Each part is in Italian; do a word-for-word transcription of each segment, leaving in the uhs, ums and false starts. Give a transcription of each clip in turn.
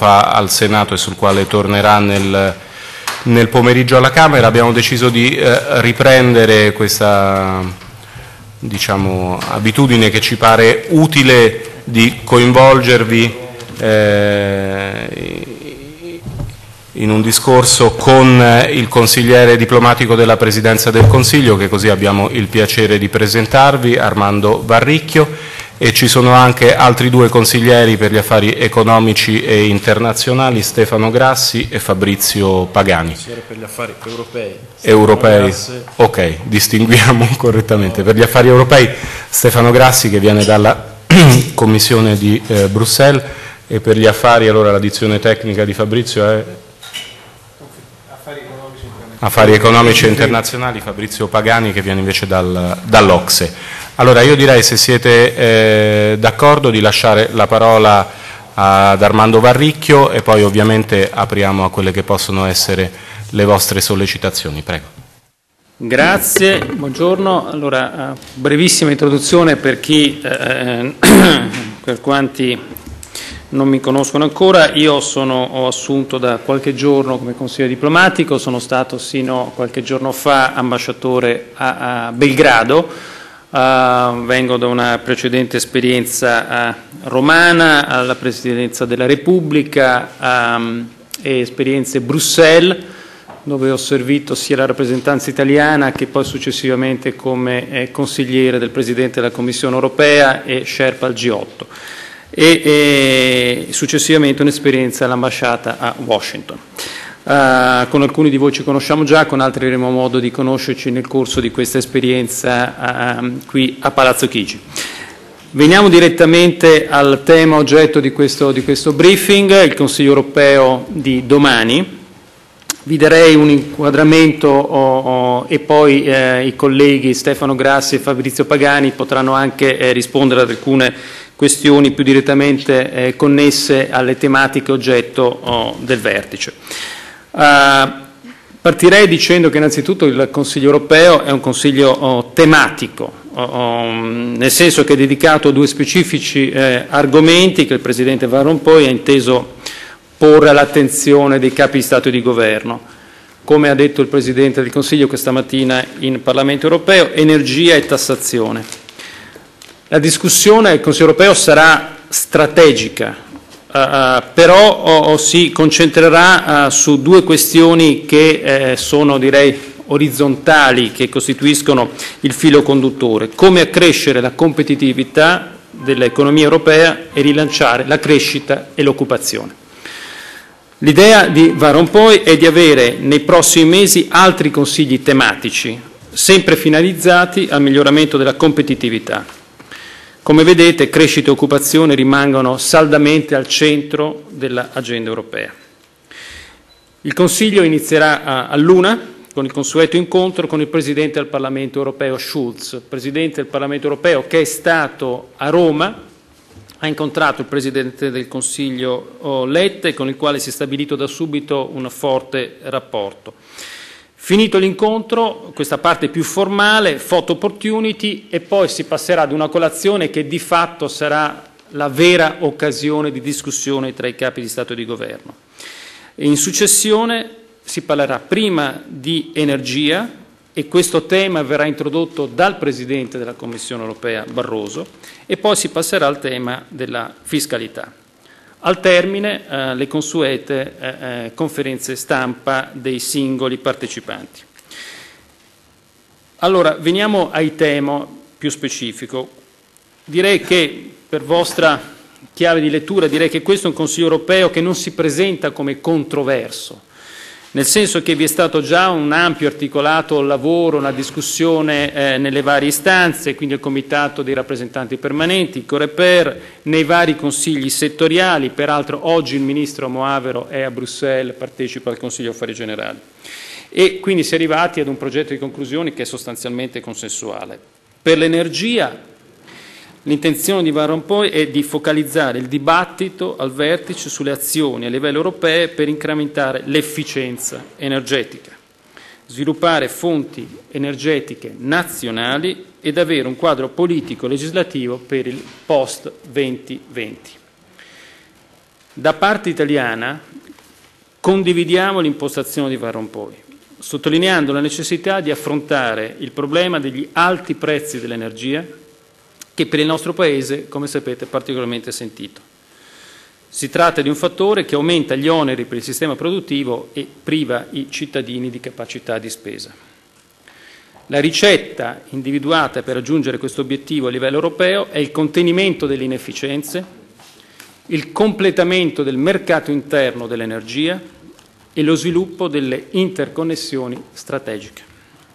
fa al Senato e sul quale tornerà nel, nel pomeriggio alla Camera. Abbiamo deciso di eh, riprendere questa, diciamo, abitudine che ci pare utile di coinvolgervi eh, in un discorso con il consigliere diplomatico della Presidenza del Consiglio, che così abbiamo il piacere di presentarvi, Armando Varricchio, e ci sono anche altri due consiglieri per gli affari economici e internazionali, Stefano Grassi e Fabrizio Pagani. Per gli affari europei. Europei, ok, distinguiamo correttamente. Per gli affari europei Stefano Grassi, che viene dalla Commissione di eh, Bruxelles, e per gli affari, allora la dizione tecnica di Fabrizio è Affari economici e internazionali, Fabrizio Pagani, che viene invece dal, dall'Ocse. Allora io direi, se siete eh, d'accordo, di lasciare la parola ad Armando Varricchio e poi ovviamente apriamo a quelle che possono essere le vostre sollecitazioni. Prego. Grazie, buongiorno. Allora, brevissima introduzione per chi, eh, per quanti non mi conoscono ancora. Io sono, ho assunto da qualche giorno come consigliere diplomatico, sono stato sino a qualche giorno fa ambasciatore a, a Belgrado, uh, vengo da una precedente esperienza uh, romana, alla Presidenza della Repubblica um, e esperienze Bruxelles, dove ho servito sia la rappresentanza italiana che poi successivamente come eh, consigliere del Presidente della Commissione europea e Sherpa al G otto. E, e successivamente un'esperienza all'ambasciata a Washington. Uh, con alcuni di voi ci conosciamo già, con altri avremo modo di conoscerci nel corso di questa esperienza uh, qui a Palazzo Chigi. Veniamo direttamente al tema oggetto di questo, di questo briefing, il Consiglio europeo di domani. Vi darei un inquadramento oh, oh, e poi eh, i colleghi Stefano Grassi e Fabrizio Pagani potranno anche eh, rispondere ad alcune questioni più direttamente eh, connesse alle tematiche oggetto oh, del vertice. Uh, partirei dicendo che innanzitutto il Consiglio europeo è un Consiglio oh, tematico, oh, oh, nel senso che è dedicato a due specifici eh, argomenti che il Presidente Van Rompuy ha inteso porre all'attenzione dei capi di Stato e di Governo. Come ha detto il Presidente del Consiglio questa mattina in Parlamento europeo, energia e tassazione. La discussione del Consiglio europeo sarà strategica, uh, uh, però oh, si concentrerà uh, su due questioni che eh, sono, direi, orizzontali, che costituiscono il filo conduttore: come accrescere la competitività dell'economia europea e rilanciare la crescita e l'occupazione. L'idea di Van Rompuy è di avere nei prossimi mesi altri consigli tematici, sempre finalizzati al miglioramento della competitività. Come vedete, crescita e occupazione rimangono saldamente al centro dell'agenda europea. Il Consiglio inizierà a luna con il consueto incontro con il Presidente del Parlamento europeo Schulz, Presidente del Parlamento europeo che è stato a Roma. Ha incontrato il Presidente del Consiglio Letta, con il quale si è stabilito da subito un forte rapporto. Finito l'incontro, questa parte più formale, photo opportunity, e poi si passerà ad una colazione che di fatto sarà la vera occasione di discussione tra i capi di Stato e di Governo. E in successione si parlerà prima di energia, e questo tema verrà introdotto dal Presidente della Commissione europea Barroso, e poi si passerà al tema della fiscalità. Al termine eh, le consuete eh, eh, conferenze stampa dei singoli partecipanti. Allora, veniamo ai temi più specifico. Direi che, per vostra chiave di lettura, direi che questo è un Consiglio europeo che non si presenta come controverso, nel senso che vi è stato già un ampio articolato lavoro, una discussione eh, nelle varie istanze, quindi il Comitato dei rappresentanti permanenti, il Coreper, nei vari consigli settoriali. Peraltro oggi il Ministro Moavero è a Bruxelles, partecipa al Consiglio Affari Generali. E quindi si è arrivati ad un progetto di conclusioni che è sostanzialmente consensuale. Per l'energia, l'intenzione di Van Rompuy è di focalizzare il dibattito al vertice sulle azioni a livello europeo per incrementare l'efficienza energetica, sviluppare fonti energetiche nazionali ed avere un quadro politico legislativo per il post duemilaventi. Da parte italiana condividiamo l'impostazione di Van Rompuy, sottolineando la necessità di affrontare il problema degli alti prezzi dell'energia, che per il nostro Paese, come sapete, è particolarmente sentito. Si tratta di un fattore che aumenta gli oneri per il sistema produttivo e priva i cittadini di capacità di spesa. La ricetta individuata per raggiungere questo obiettivo a livello europeo è il contenimento delle inefficienze, il completamento del mercato interno dell'energia e lo sviluppo delle interconnessioni strategiche.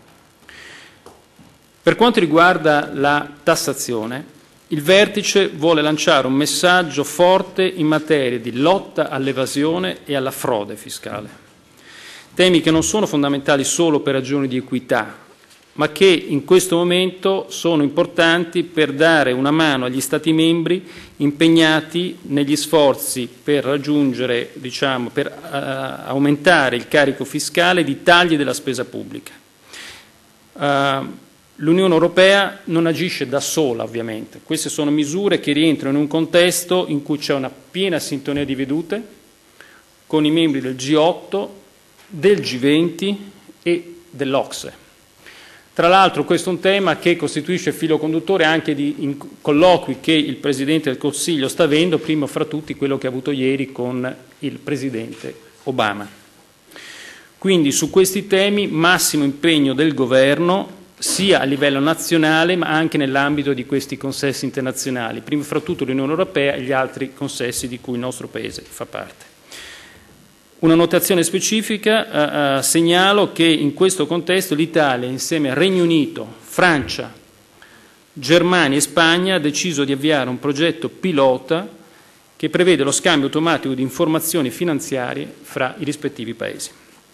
Per quanto riguarda la tassazione, il vertice vuole lanciare un messaggio forte in materia di lotta all'evasione e alla frode fiscale, temi che non sono fondamentali solo per ragioni di equità, ma che in questo momento sono importanti per dare una mano agli Stati membri impegnati negli sforzi per raggiungere, diciamo, per uh, aumentare il carico fiscale di tagli della spesa pubblica. Uh, L'Unione Europea non agisce da sola, ovviamente. Queste sono misure che rientrano in un contesto in cui c'è una piena sintonia di vedute con i membri del G otto, del G venti e dell'Ocse. Tra l'altro questo è un tema che costituisce filo conduttore anche di in colloqui che il Presidente del Consiglio sta avendo, primo fra tutti quello che ha avuto ieri con il Presidente Obama. Quindi su questi temi massimo impegno del Governo, sia a livello nazionale ma anche nell'ambito di questi consessi internazionali, prima fra tutto l'Unione Europea e gli altri consessi di cui il nostro Paese fa parte. Una notazione specifica, eh, eh, segnalo che in questo contesto l'Italia insieme al Regno Unito, Francia, Germania e Spagna ha deciso di avviare un progetto pilota che prevede lo scambio automatico di informazioni finanziarie fra i rispettivi Paesi.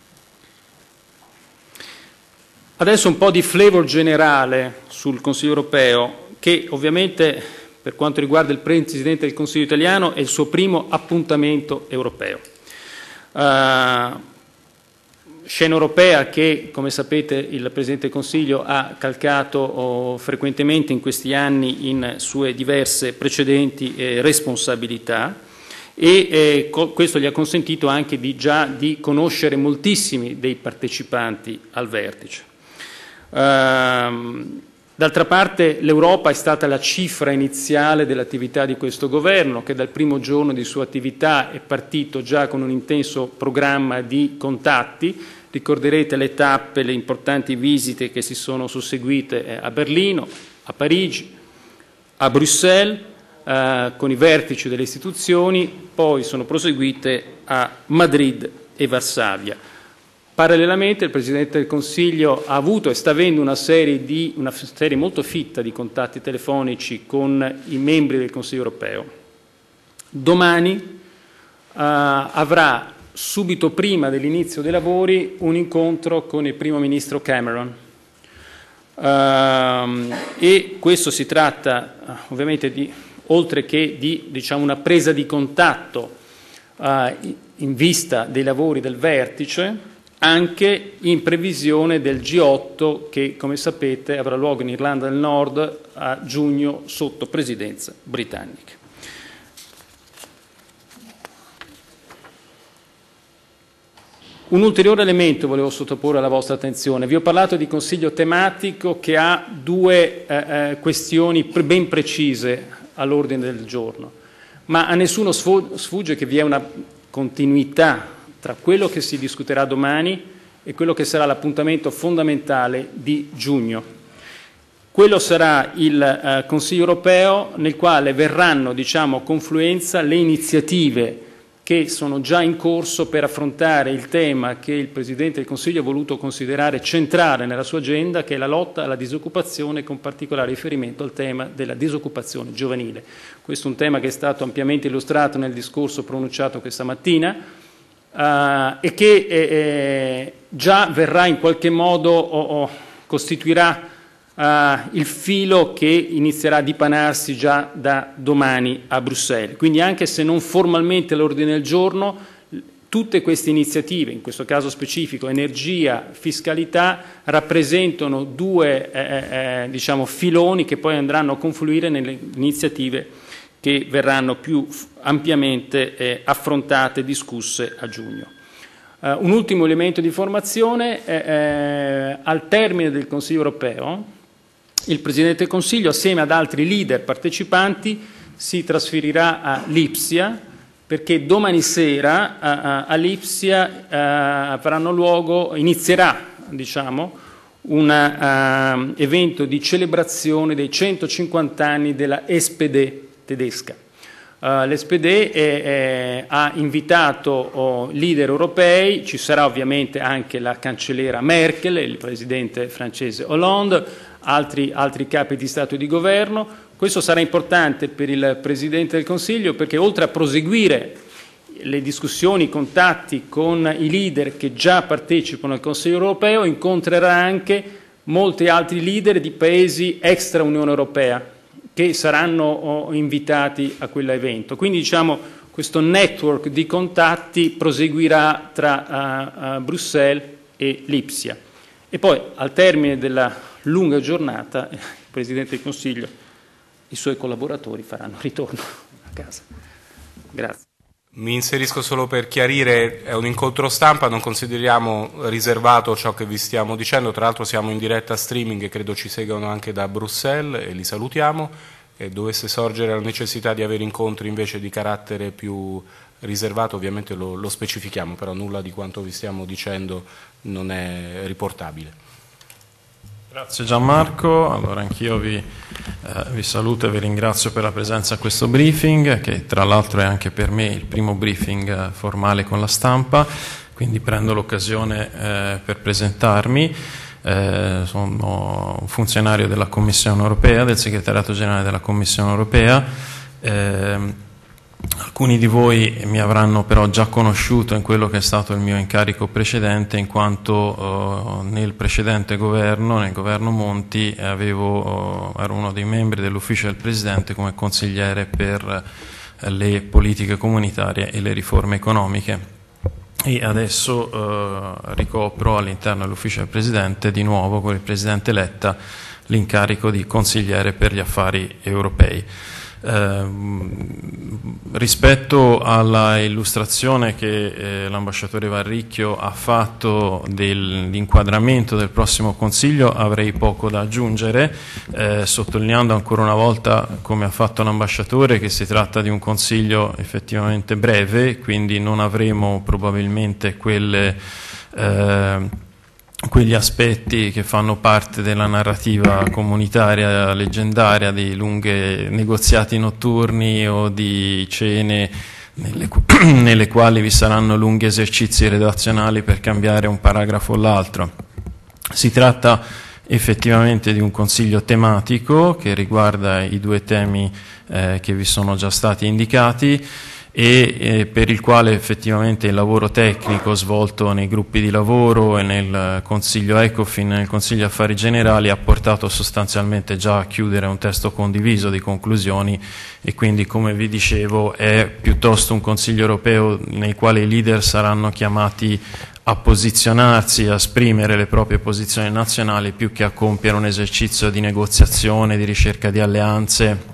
Adesso un po' di flavor generale sul Consiglio europeo, che ovviamente per quanto riguarda il Presidente del Consiglio italiano è il suo primo appuntamento europeo. Uh, scena europea che, come sapete, il Presidente del Consiglio ha calcato oh, frequentemente in questi anni in sue diverse precedenti eh, responsabilità e eh, co- questo gli ha consentito anche di, già di conoscere moltissimi dei partecipanti al vertice. Uh, d'altra parte l'Europa è stata la cifra iniziale dell'attività di questo governo, che dal primo giorno di sua attività è partito già con un intenso programma di contatti. Ricorderete le tappe, le importanti visite che si sono susseguite a Berlino, a Parigi, a Bruxelles, uh, con i vertici delle istituzioni, poi sono proseguite a Madrid e Varsavia. Parallelamente il Presidente del Consiglio ha avuto e sta avendo una serie, di, una serie molto fitta di contatti telefonici con i membri del Consiglio europeo. Domani uh, avrà subito prima dell'inizio dei lavori un incontro con il Primo Ministro Cameron uh, e questo si tratta uh, ovviamente di, oltre che di diciamo, una presa di contatto uh, in vista dei lavori del vertice, anche in previsione del G otto che, come sapete, avrà luogo in Irlanda del Nord a giugno sotto presidenza britannica. Un ulteriore elemento volevo sottoporre alla vostra attenzione. Vi ho parlato di consiglio tematico che ha due eh, eh, questioni ben precise all'ordine del giorno, ma a nessuno sfugge che vi è una continuità tra quello che si discuterà domani e quello che sarà l'appuntamento fondamentale di giugno. Quello sarà il eh, Consiglio europeo nel quale verranno, diciamo, a confluenza le iniziative che sono già in corso per affrontare il tema che il Presidente del Consiglio ha voluto considerare centrale nella sua agenda, che è la lotta alla disoccupazione, con particolare riferimento al tema della disoccupazione giovanile. Questo è un tema che è stato ampiamente illustrato nel discorso pronunciato questa mattina, Uh, e che eh, eh, già verrà in qualche modo o, o costituirà uh, il filo che inizierà a dipanarsi già da domani a Bruxelles. Quindi anche se non formalmente all'ordine del giorno, tutte queste iniziative, in questo caso specifico energia, fiscalità, rappresentano due eh, eh, diciamo, filoni che poi andranno a confluire nelle iniziative che verranno più ampiamente eh, affrontate e discusse a giugno. Uh, un ultimo elemento di informazione, eh, eh, al termine del Consiglio europeo, il Presidente del Consiglio, assieme ad altri leader partecipanti, si trasferirà a Lipsia, perché domani sera a, a, a Lipsia uh, avranno luogo, inizierà, diciamo, un uh, evento di celebrazione dei centocinquanta anni della S P D tedesca. Uh, L'S P D è, è, ha invitato oh, leader europei, ci sarà ovviamente anche la cancelliera Merkel, il presidente francese Hollande, altri, altri capi di Stato e di Governo. Questo sarà importante per il Presidente del Consiglio perché oltre a proseguire le discussioni, i contatti con i leader che già partecipano al Consiglio europeo, incontrerà anche molti altri leader di paesi extra Unione Europea che saranno invitati a quell'evento. Quindi diciamo questo network di contatti proseguirà tra uh, uh, Bruxelles e Lipsia. E poi al termine della lunga giornata il Presidente del Consiglio e i suoi collaboratori faranno ritorno a casa. Grazie. Mi inserisco solo per chiarire, è un incontro stampa, non consideriamo riservato ciò che vi stiamo dicendo, tra l'altro siamo in diretta streaming e credo ci seguano anche da Bruxelles e li salutiamo, e dovesse sorgere la necessità di avere incontri invece di carattere più riservato ovviamente lo, lo specifichiamo, però nulla di quanto vi stiamo dicendo non è riportabile. Grazie Gianmarco, allora anch'io vi, eh, vi saluto e vi ringrazio per la presenza a questo briefing, che tra l'altro è anche per me il primo briefing eh, formale con la stampa, quindi prendo l'occasione eh, per presentarmi. Eh, sono un funzionario della Commissione Europea, del Segretariato Generale della Commissione Europea. Eh, Alcuni di voi mi avranno però già conosciuto in quello che è stato il mio incarico precedente, in quanto eh, nel precedente governo, nel governo Monti, avevo, eh, ero uno dei membri dell'ufficio del Presidente come consigliere per eh, le politiche comunitarie e le riforme economiche. E adesso eh, ricopro all'interno dell'ufficio del Presidente, di nuovo con il Presidente Letta, l'incarico di consigliere per gli affari europei. Eh, rispetto alla illustrazione che eh, l'ambasciatore Varricchio ha fatto dell'inquadramento del prossimo Consiglio avrei poco da aggiungere, eh, sottolineando ancora una volta, come ha fatto l'ambasciatore, che si tratta di un Consiglio effettivamente breve, quindi non avremo probabilmente quelle eh, quegli aspetti che fanno parte della narrativa comunitaria leggendaria di lunghi negoziati notturni o di cene nelle, nelle quali vi saranno lunghi esercizi redazionali per cambiare un paragrafo o l'altro. Si tratta effettivamente di un consiglio tematico che riguarda i due temi eh, che vi sono già stati indicati, e eh, per il quale effettivamente il lavoro tecnico svolto nei gruppi di lavoro e nel Consiglio Ecofin e nel Consiglio Affari Generali ha portato sostanzialmente già a chiudere un testo condiviso di conclusioni, e quindi, come vi dicevo, è piuttosto un Consiglio europeo nei quali i leader saranno chiamati a posizionarsi, a esprimere le proprie posizioni nazionali, più che a compiere un esercizio di negoziazione, di ricerca di alleanze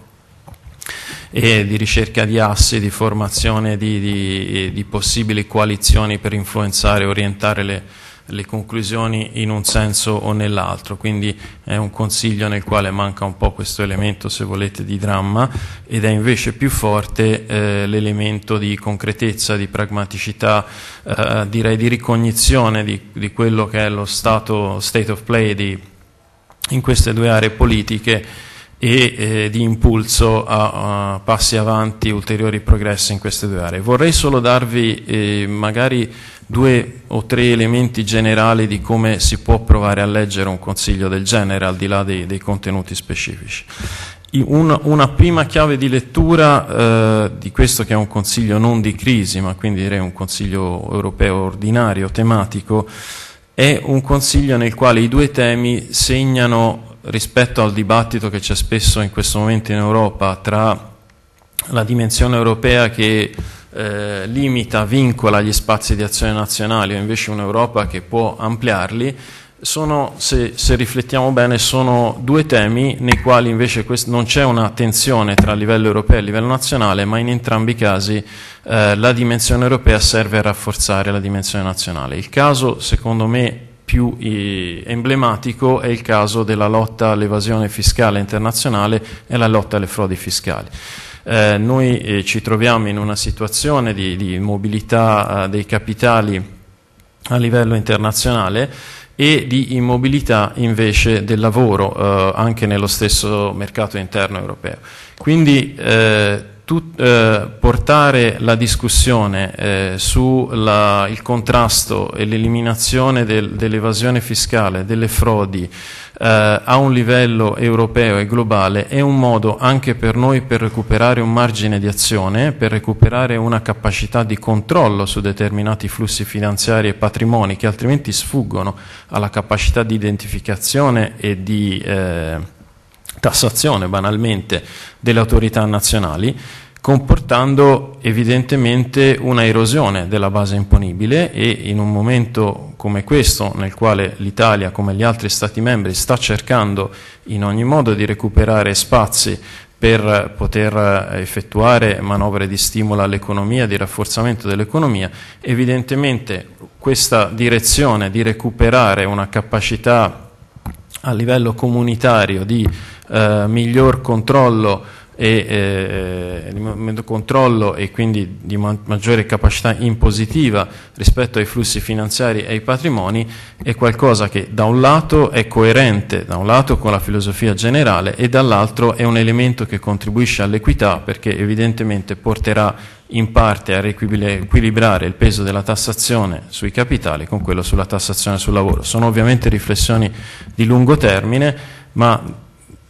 e di ricerca di assi, di formazione di, di, di possibili coalizioni per influenzare e orientare le, le conclusioni in un senso o nell'altro. Quindi è un consiglio nel quale manca un po' questo elemento, se volete, di dramma, ed è invece più forte eh, l'elemento di concretezza, di pragmaticità, eh, direi di ricognizione di, di quello che è lo stato, state of play di, in queste due aree politiche, e eh, di impulso a, a passi avanti, ulteriori progressi in queste due aree. Vorrei solo darvi eh, magari due o tre elementi generali di come si può provare a leggere un consiglio del genere, al di là dei, dei contenuti specifici. Una, una prima chiave di lettura eh, di questo, che è un consiglio non di crisi, ma quindi direi un consiglio europeo ordinario, tematico, è un consiglio nel quale i due temi segnano, rispetto al dibattito che c'è spesso in questo momento in Europa tra la dimensione europea che eh, limita, vincola gli spazi di azione nazionali, o invece un'Europa che può ampliarli, sono, se, se riflettiamo bene, sono due temi nei quali invece non c'è una tensione tra livello europeo e livello nazionale, ma in entrambi i casi eh, la dimensione europea serve a rafforzare la dimensione nazionale. Il caso, secondo me, più eh, emblematico è il caso della lotta all'evasione fiscale internazionale e la lotta alle frodi fiscali. Eh, noi eh, ci troviamo in una situazione di, di mobilità eh, dei capitali a livello internazionale e di immobilità invece del lavoro eh, anche nello stesso mercato interno europeo. Quindi eh, tu, eh, portare la discussione eh, sul contrasto e l'eliminazione del, dell'evasione fiscale, delle frodi eh, a un livello europeo e globale è un modo anche per noi per recuperare un margine di azione, per recuperare una capacità di controllo su determinati flussi finanziari e patrimoni che altrimenti sfuggono alla capacità di identificazione e di eh, tassazione banalmente delle autorità nazionali, comportando evidentemente una erosione della base imponibile, e in un momento come questo nel quale l'Italia, come gli altri Stati membri, sta cercando in ogni modo di recuperare spazi per poter effettuare manovre di stimolo all'economia, di rafforzamento dell'economia, evidentemente questa direzione di recuperare una capacità a livello comunitario di eh, miglior controllo e eh, di controllo e quindi di ma maggiore capacità impositiva rispetto ai flussi finanziari e ai patrimoni è qualcosa che da un lato è coerente, da un lato con la filosofia generale, e dall'altro è un elemento che contribuisce all'equità, perché evidentemente porterà in parte a riequilibrare il peso della tassazione sui capitali con quello sulla tassazione sul lavoro. Sono ovviamente riflessioni di lungo termine, ma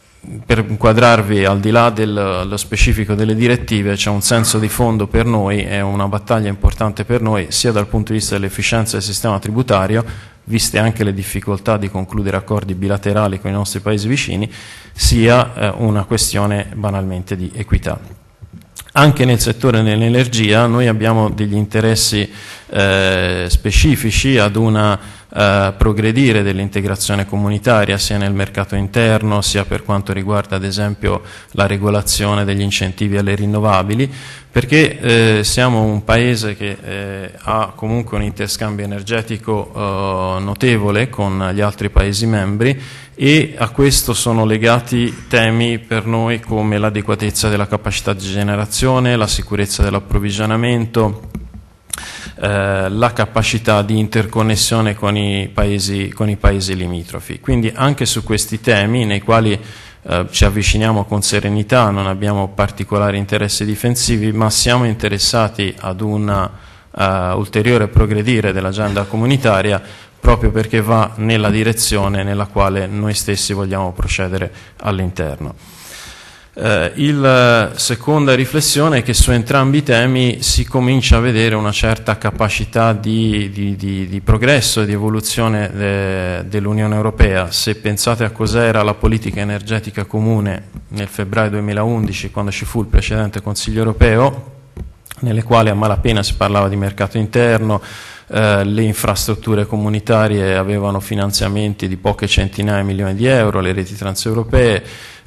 per inquadrarvi al di là dello specifico delle direttive c'è un senso di fondo per noi, è una battaglia importante per noi sia dal punto di vista dell'efficienza del sistema tributario, viste anche le difficoltà di concludere accordi bilaterali con i nostri paesi vicini, sia eh, una questione banalmente di equità. Anche nel settore dell'energia noi abbiamo degli interessi eh, specifici ad una eh, progredire dell'integrazione comunitaria sia nel mercato interno sia per quanto riguarda ad esempio la regolazione degli incentivi alle rinnovabili, perché eh, siamo un paese che eh, ha comunque un interscambio energetico eh, notevole con gli altri paesi membri, e a questo sono legati temi per noi come l'adeguatezza della capacità di generazione, la sicurezza dell'approvvigionamento, eh, la capacità di interconnessione con i paesi, con i paesi limitrofi. Quindi anche su questi temi, nei quali eh, ci avviciniamo con serenità, non abbiamo particolari interessi difensivi, ma siamo interessati ad un uh, ulteriore progredire dell'agenda comunitaria, proprio perché va nella direzione nella quale noi stessi vogliamo procedere all'interno. Eh, la seconda riflessione è che su entrambi i temi si comincia a vedere una certa capacità di, di, di, di progresso e di evoluzione de, dell'Unione Europea. Se pensate a cos'era la politica energetica comune nel febbraio duemilaundici, quando ci fu il precedente Consiglio Europeo, nelle quali a malapena si parlava di mercato interno, Uh, le infrastrutture comunitarie avevano finanziamenti di poche centinaia di milioni di euro, le reti transeuropee,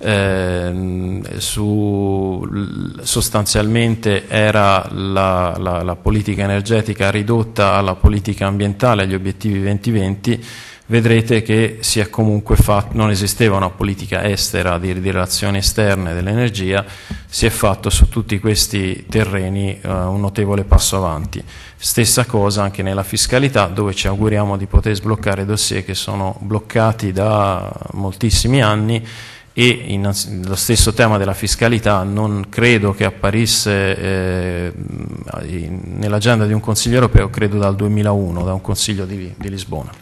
eh, su, sostanzialmente era la, la, la politica energetica ridotta alla politica ambientale, agli obiettivi venti venti. Vedrete che si è comunque fatto, non esisteva una politica estera di, di relazioni esterne dell'energia, si è fatto su tutti questi terreni uh, un notevole passo avanti. Stessa cosa anche nella fiscalità, dove ci auguriamo di poter sbloccare dossier che sono bloccati da moltissimi anni, e lo stesso tema della fiscalità non credo che apparisse eh, nell'agenda di un Consiglio europeo, credo dal duemilauno, da un Consiglio di, di Lisbona.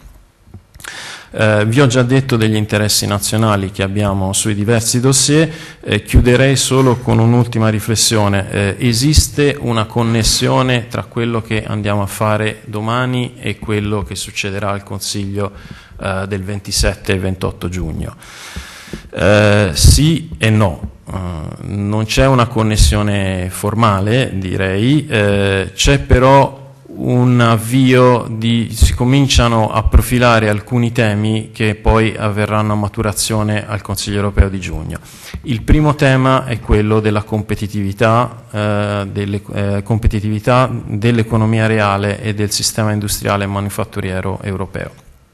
Eh, vi ho già detto degli interessi nazionali che abbiamo sui diversi dossier, eh, chiuderei solo con un'ultima riflessione. Eh, esiste una connessione tra quello che andiamo a fare domani e quello che succederà al Consiglio eh, del ventisette e ventotto giugno? Eh, sì e no. Uh, non c'è una connessione formale, direi, eh, c'è però un avvio di, si cominciano a profilare alcuni temi che poi avverranno a maturazione al Consiglio europeo di giugno. Il primo tema è quello della competitività, eh, delle, eh, competitività dell'economia reale e del sistema industriale e manifatturiero europeo.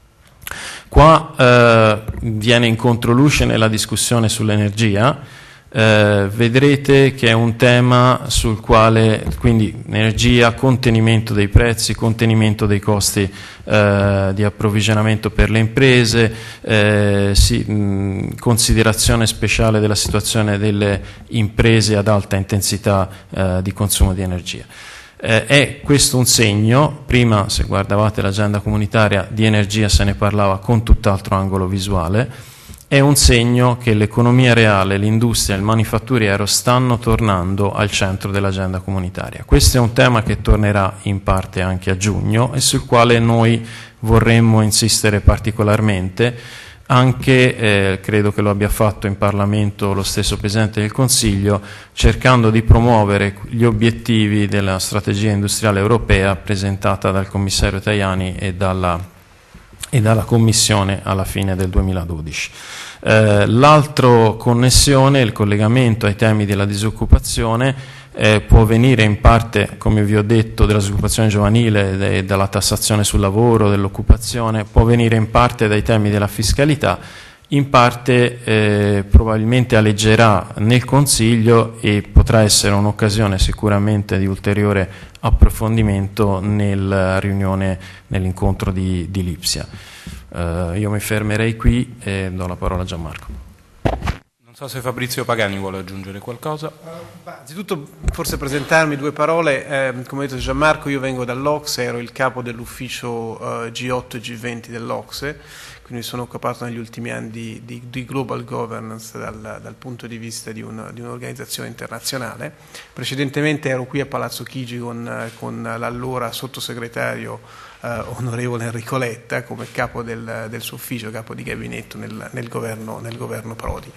Qua eh, viene in controluce nella discussione sull'energia. Eh, vedrete che è un tema sul quale, quindi energia, contenimento dei prezzi, contenimento dei costi eh, di approvvigionamento per le imprese, eh, sì, mh, considerazione speciale della situazione delle imprese ad alta intensità eh, di consumo di energia. Eh, è questo un segno? Prima, se guardavate l'agenda comunitaria di energia, se ne parlava con tutt'altro angolo visuale. È un segno che l'economia reale, l'industria e il manifatturiero stanno tornando al centro dell'agenda comunitaria. Questo è un tema che tornerà in parte anche a giugno e sul quale noi vorremmo insistere particolarmente, anche, eh, credo che lo abbia fatto in Parlamento lo stesso Presidente del Consiglio, cercando di promuovere gli obiettivi della strategia industriale europea presentata dal commissario Tajani e dalla e dalla Commissione alla fine del duemiladodici. Eh, l'altro connessione, il collegamento ai temi della disoccupazione, eh, può venire in parte, come vi ho detto, della disoccupazione giovanile e dalla tassazione sul lavoro, dell'occupazione, può venire in parte dai temi della fiscalità, in parte eh, probabilmente alleggerà nel Consiglio e potrà essere un'occasione sicuramente di ulteriore approfondimento nella riunione, nell'incontro di, di Lipsia. Uh, io mi fermerei qui e do la parola a Gianmarco. Non so se Fabrizio Pagani vuole aggiungere qualcosa. Uh, anzitutto forse presentarmi due parole. Eh, come ha detto Gianmarco, io vengo dall'Ocse, ero il capo dell'ufficio uh, G otto e G venti dell'Ocse, quindi sono occupato negli ultimi anni di, di, di global governance dal, dal punto di vista di, un, di un'organizzazione internazionale. Precedentemente ero qui a Palazzo Chigi con, con l'allora sottosegretario eh, onorevole Enrico Letta come capo del, del suo ufficio, capo di gabinetto nel, nel, governo, nel governo Prodi.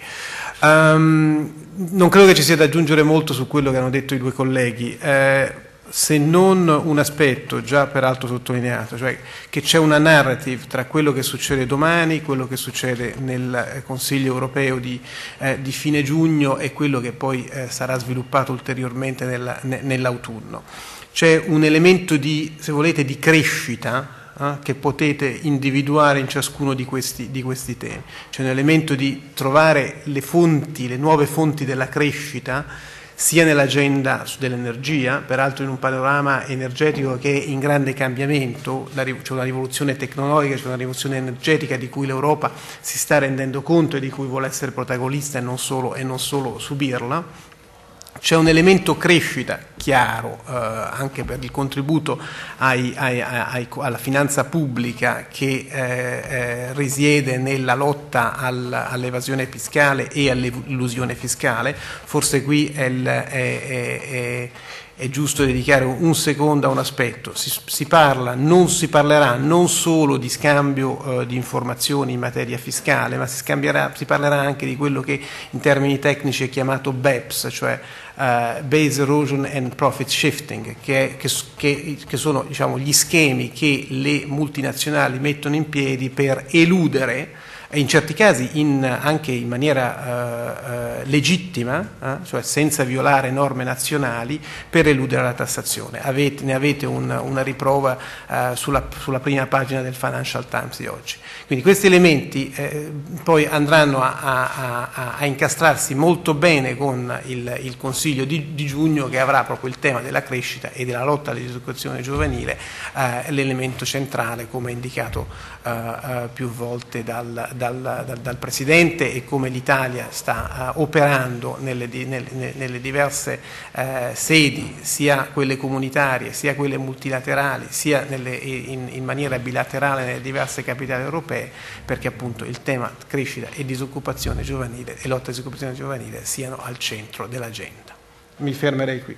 Um, non credo che ci sia da aggiungere molto su quello che hanno detto i due colleghi. Eh, se non un aspetto già peraltro sottolineato, cioè che c'è una narrative tra quello che succede domani, quello che succede nel Consiglio europeo di, eh, di fine giugno e quello che poi eh, sarà sviluppato ulteriormente nella, ne, nell'autunno. C'è un elemento di, se volete, di crescita eh, che potete individuare in ciascuno di questi, di questi temi. C'è un elemento di trovare le fonti, le nuove fonti della crescita, sia nell'agenda dell'energia, peraltro in un panorama energetico che è in grande cambiamento, c'è una rivoluzione tecnologica, c'è una rivoluzione energetica di cui l'Europa si sta rendendo conto e di cui vuole essere protagonista e non solo, e non solo subirla. C'è un elemento crescita chiaro, eh, anche per il contributo ai, ai, ai, alla finanza pubblica che eh, eh, risiede nella lotta al, all'evasione fiscale e all'elusione fiscale. Forse qui è, il, è, è, è è giusto dedicare un secondo a un aspetto. Si, si parla, non si parlerà non solo di scambio eh, di informazioni in materia fiscale, ma si, scambierà, si parlerà anche di quello che in termini tecnici è chiamato B E P S, cioè uh, Base Erosion and Profit Shifting, che, è, che, che, che sono, diciamo, gli schemi che le multinazionali mettono in piedi per eludere, e in certi casi in, anche in maniera uh, uh, legittima, eh, cioè senza violare norme nazionali, per eludere la tassazione. Avete, ne avete un, una riprova uh, sulla, sulla prima pagina del Financial Times di oggi. Quindi questi elementi eh, poi andranno a, a, a, a incastrarsi molto bene con il, il Consiglio di, di giugno, che avrà proprio il tema della crescita e della lotta alla disoccupazione giovanile, eh, l'elemento centrale, come indicato eh, eh, più volte dal, dal, dal, dal Presidente, e come l'Italia sta eh, operando nelle, nelle, nelle diverse eh, sedi, sia quelle comunitarie, sia quelle multilaterali, sia nelle, in, in maniera bilaterale nelle diverse capitali europee, perché appunto il tema crescita e disoccupazione giovanile e lotta alla disoccupazione giovanile siano al centro dell'agenda. Mi fermerei qui.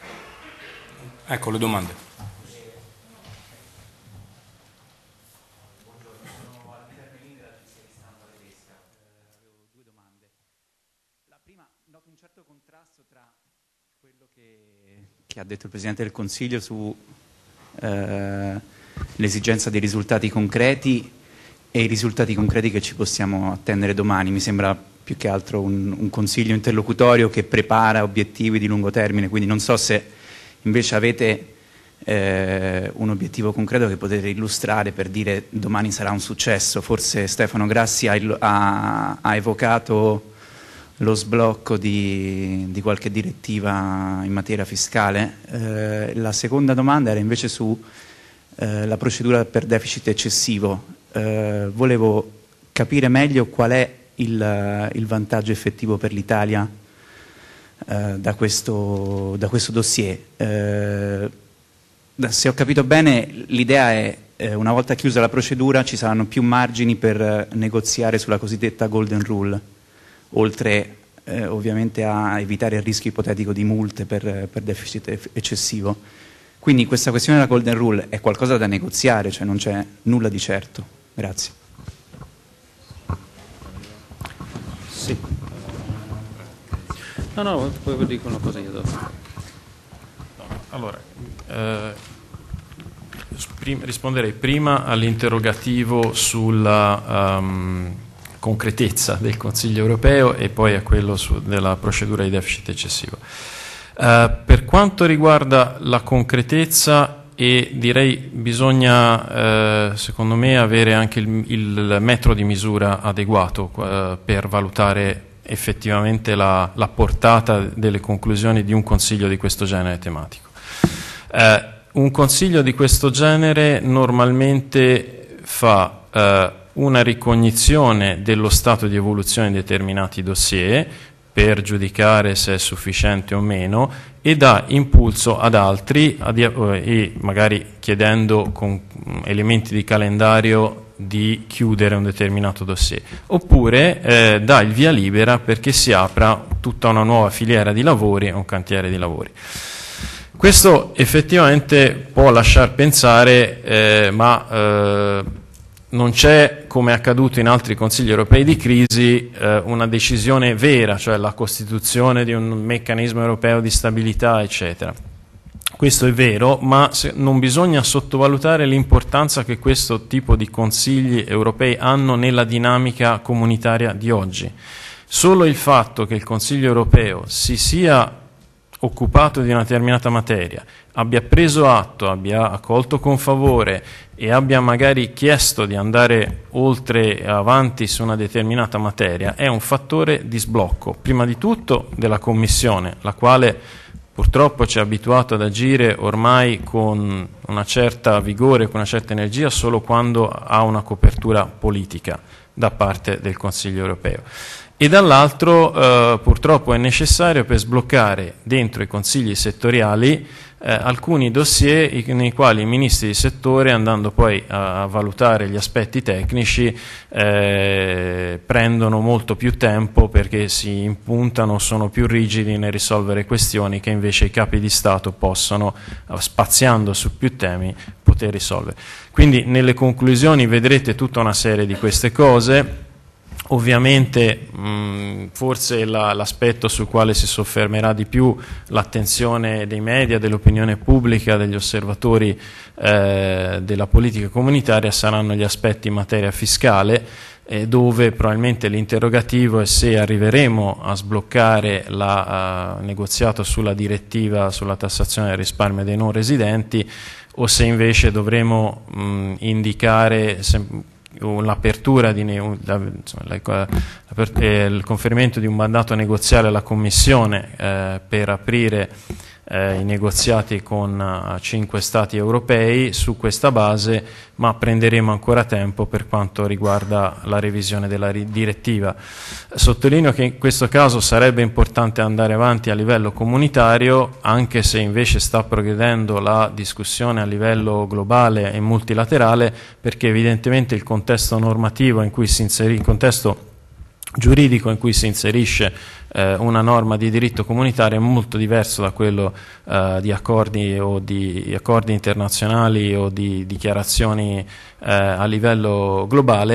Ecco le domande. Buongiorno, al Termelini della agenzia di stampa tedesca. Avevo due domande. La prima, noto un certo contrasto tra quello che, che ha detto il Presidente del Consiglio su eh, l'esigenza dei risultati concreti e i risultati concreti che ci possiamo attendere domani. Mi sembra più che altro un, un consiglio interlocutorio che prepara obiettivi di lungo termine, quindi non so se invece avete eh, un obiettivo concreto che potete illustrare per dire domani sarà un successo. Forse Stefano Grassi ha, ha, ha evocato lo sblocco di, di qualche direttiva in materia fiscale. Eh, la seconda domanda era invece su eh, la procedura per deficit eccessivo. Eh, volevo capire meglio qual è il, il vantaggio effettivo per l'Italia eh, da, questo, da questo dossier. Eh, se ho capito bene, l'idea è eh, una volta chiusa la procedura ci saranno più margini per eh, negoziare sulla cosiddetta golden rule, oltre eh, ovviamente a evitare il rischio ipotetico di multe per, per deficit eccessivo. Quindi questa questione della golden rule è qualcosa da negoziare, cioè non c'è nulla di certo. Grazie. Sì. No, no, poi vi dico una cosa io dopo. Allora, eh, risponderei prima all'interrogativo sulla um, concretezza del Consiglio europeo e poi a quello su, della procedura di deficit eccessivo. Uh, per quanto riguarda la concretezza, e direi bisogna eh, secondo me avere anche il, il metro di misura adeguato eh, per valutare effettivamente la, la portata delle conclusioni di un consiglio di questo genere tematico. Eh, un consiglio di questo genere normalmente fa eh, una ricognizione dello stato di evoluzione di determinati dossier per giudicare se è sufficiente o meno e dà impulso ad altri ad, e magari chiedendo con elementi di calendario di chiudere un determinato dossier, oppure eh, dà il via libera perché si apra tutta una nuova filiera di lavori e un cantiere di lavori. Questo effettivamente può lasciar pensare, eh, ma eh, non c'è, come è accaduto in altri consigli europei di crisi, eh, una decisione vera, cioè la costituzione di un meccanismo europeo di stabilità, eccetera. Questo è vero, ma se, non bisogna sottovalutare l'importanza che questo tipo di consigli europei hanno nella dinamica comunitaria di oggi. Solo il fatto che il Consiglio europeo si sia occupato di una determinata materia, abbia preso atto, abbia accolto con favore e abbia magari chiesto di andare oltre e avanti su una determinata materia, è un fattore di sblocco, prima di tutto della Commissione, la quale purtroppo ci ha abituato ad agire ormai con una certa vigore, con una certa energia, solo quando ha una copertura politica da parte del Consiglio europeo. E dall'altro eh, purtroppo è necessario per sbloccare dentro i consigli settoriali eh, alcuni dossier nei quali i ministri di settore, andando poi a, a valutare gli aspetti tecnici, eh, prendono molto più tempo perché si impuntano, sono più rigidi nel risolvere questioni che invece i capi di Stato possono, spaziando su più temi, poter risolvere. Quindi nelle conclusioni vedrete tutta una serie di queste cose. Ovviamente mh, forse la, l'aspetto sul quale si soffermerà di più l'attenzione dei media, dell'opinione pubblica, degli osservatori eh, della politica comunitaria saranno gli aspetti in materia fiscale, eh, dove probabilmente l'interrogativo è se arriveremo a sbloccare il uh, negoziato sulla direttiva sulla tassazione del risparmio dei non residenti o se invece dovremo mh, indicare sem- l'apertura di ne- la, insomma, la, la, eh, il conferimento di un mandato negoziale alla Commissione eh, per aprire eh, i negoziati con uh, cinque Stati europei su questa base, ma prenderemo ancora tempo per quanto riguarda la revisione della ri- direttiva. Sottolineo che in questo caso sarebbe importante andare avanti a livello comunitario, anche se invece sta progredendo la discussione a livello globale e multilaterale, perché evidentemente il contesto normativo in cui si inserisce, il contesto giuridico in cui si inserisce eh, una norma di diritto comunitario è molto diverso da quello eh, di accordi o di accordi internazionali o di dichiarazioni eh, a livello globale,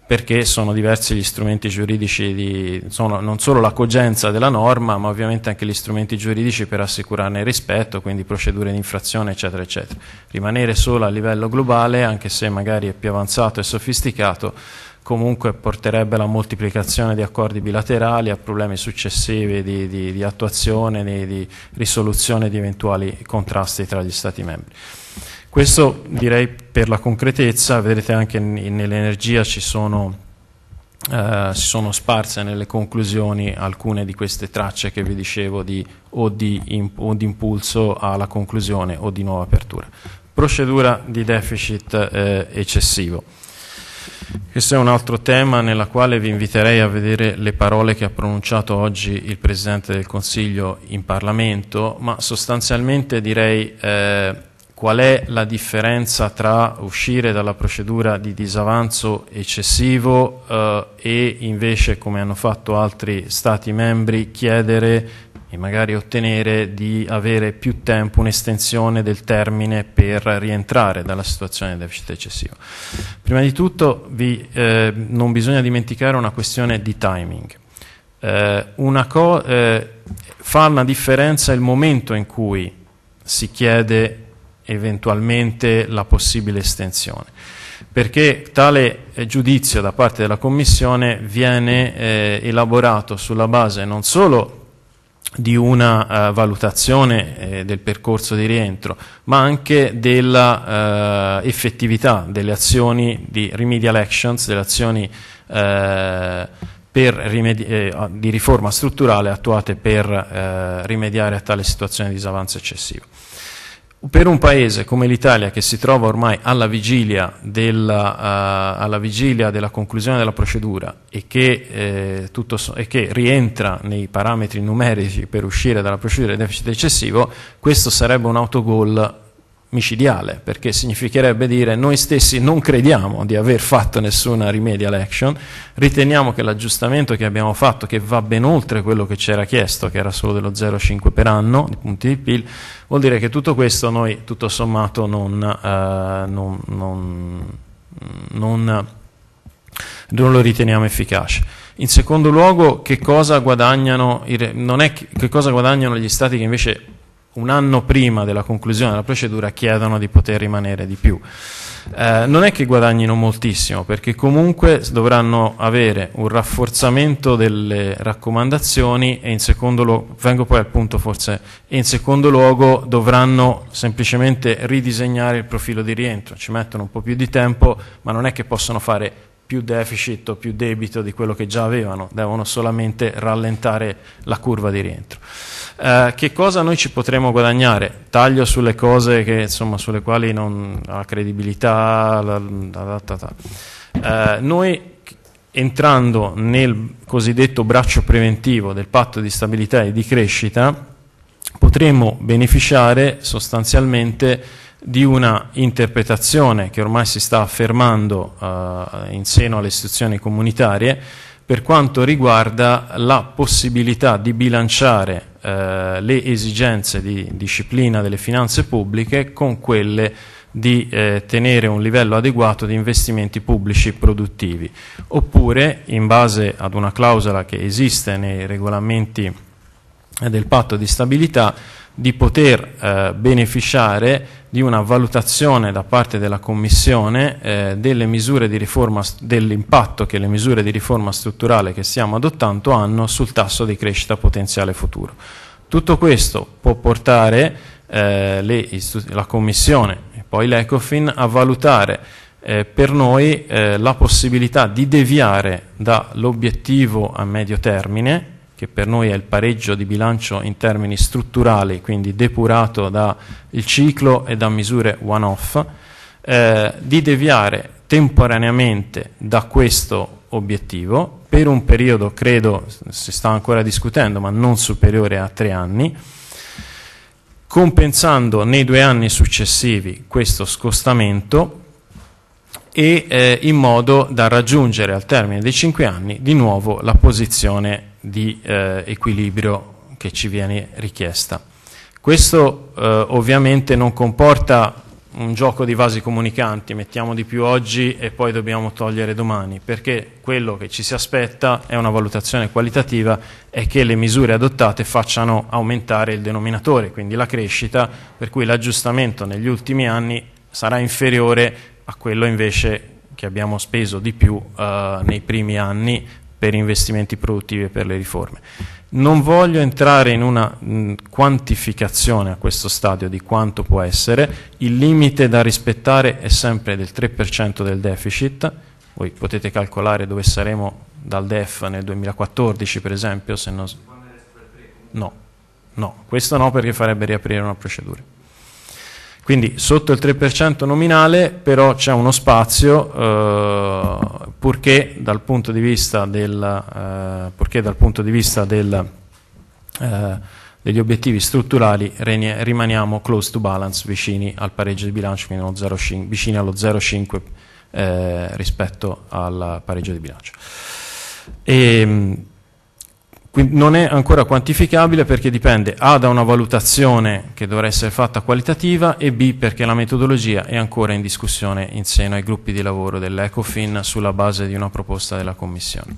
perché sono diversi gli strumenti giuridici, di, sono non solo la cogenza della norma, ma ovviamente anche gli strumenti giuridici per assicurarne il rispetto, quindi procedure di infrazione, eccetera, eccetera. Rimanere solo a livello globale, anche se magari è più avanzato e sofisticato, comunque porterebbe alla moltiplicazione di accordi bilaterali, a problemi successivi di, di, di attuazione, di, di risoluzione di eventuali contrasti tra gli Stati membri. Questo direi per la concretezza. Vedete anche nell'energia ci sono, eh, si sono sparse nelle conclusioni alcune di queste tracce che vi dicevo di, o, di imp o di impulso alla conclusione o di nuova apertura. Procedura di deficit eh, eccessivo. Questo è un altro tema nella quale vi inviterei a vedere le parole che ha pronunciato oggi il Presidente del Consiglio in Parlamento, ma sostanzialmente direi eh, qual è la differenza tra uscire dalla procedura di disavanzo eccessivo eh, e invece, come hanno fatto altri Stati membri, chiedere e magari ottenere di avere più tempo, un'estensione del termine per rientrare dalla situazione di deficit eccessivo. Prima di tutto vi, eh, non bisogna dimenticare una questione di timing. Eh, una co eh, fa una differenza il momento in cui si chiede eventualmente la possibile estensione, perché tale eh, giudizio da parte della Commissione viene eh, elaborato sulla base non solo di una uh, valutazione eh, del percorso di rientro, ma anche della uh, effettività delle azioni di remedial actions, delle azioni uh, per rimedi eh, di riforma strutturale attuate per uh, rimediare a tale situazione di disavanzo eccessivo. Per un paese come l'Italia, che si trova ormai alla vigilia della, uh, alla vigilia della conclusione della procedura e che, eh, tutto so e che rientra nei parametri numerici per uscire dalla procedura di deficit eccessivo, questo sarebbe un autogol micidiale, perché significherebbe dire: noi stessi non crediamo di aver fatto nessuna remedial action, riteniamo che l'aggiustamento che abbiamo fatto, che va ben oltre quello che c'era chiesto, che era solo dello zero virgola cinque per anno di punti di P I L, vuol dire che tutto questo noi tutto sommato non, eh, non, non, non, non lo riteniamo efficace. In secondo luogo, che cosa guadagnano, non è che, che cosa guadagnano gli Stati che invece un anno prima della conclusione della procedura chiedono di poter rimanere di più. Eh, non è che guadagnino moltissimo, perché comunque dovranno avere un rafforzamento delle raccomandazioni e in secondo luogo, vengo poi al punto forse, e in secondo luogo dovranno semplicemente ridisegnare il profilo di rientro. Ci mettono un po' più di tempo, ma non è che possono fare più deficit o più debito di quello che già avevano, devono solamente rallentare la curva di rientro. Eh, che cosa noi ci potremo guadagnare? Taglio sulle cose che, insomma, sulle quali non ha credibilità. La, la, la, la. Eh, noi, entrando nel cosiddetto braccio preventivo del patto di stabilità e di crescita, potremo beneficiare sostanzialmente di una interpretazione che ormai si sta affermando eh, in seno alle istituzioni comunitarie per quanto riguarda la possibilità di bilanciare eh, le esigenze di disciplina delle finanze pubbliche con quelle di eh, tenere un livello adeguato di investimenti pubblici produttivi, oppure, in base ad una clausola che esiste nei regolamenti del patto di stabilità, di poter eh, beneficiare di una valutazione da parte della Commissione eh, delle misure di riforma, dell'impatto che le misure di riforma strutturale che stiamo adottando hanno sul tasso di crescita potenziale futuro. Tutto questo può portare eh, le la Commissione e poi l'Ecofin a valutare eh, per noi eh, la possibilità di deviare dall'obiettivo a medio termine, che per noi è il pareggio di bilancio in termini strutturali, quindi depurato dal ciclo e da misure one-off, eh, di deviare temporaneamente da questo obiettivo per un periodo, credo, si sta ancora discutendo, ma non superiore a tre anni, compensando nei due anni successivi questo scostamento e eh, in modo da raggiungere al termine dei cinque anni di nuovo la posizione di eh, equilibrio che ci viene richiesta. Questo eh, ovviamente non comporta un gioco di vasi comunicanti, mettiamo di più oggi e poi dobbiamo togliere domani, perché quello che ci si aspetta è una valutazione qualitativa e che le misure adottate facciano aumentare il denominatore, quindi la crescita, per cui l'aggiustamento negli ultimi anni sarà inferiore a quello invece che abbiamo speso di più eh, nei primi anni per investimenti produttivi e per le riforme. Non voglio entrare in una mh, quantificazione a questo stadio di quanto può essere, il limite da rispettare è sempre del tre per cento del deficit, voi potete calcolare dove saremo dal D E F nel duemilaquattordici per esempio, se non... No, no, questo no, perché farebbe riaprire una procedura. Quindi sotto il tre per cento nominale, però c'è uno spazio eh, purché dal punto di vista del, eh, purché dal punto di vista del, eh, degli obiettivi strutturali rimaniamo close to balance, vicini al pareggio di bilancio, quindi allo zero virgola cinque, vicini allo zero virgola cinque eh, rispetto al pareggio di bilancio. E, quindi non è ancora quantificabile perché dipende A da una valutazione che dovrà essere fatta qualitativa e B perché la metodologia è ancora in discussione in seno ai gruppi di lavoro dell'Ecofin sulla base di una proposta della Commissione.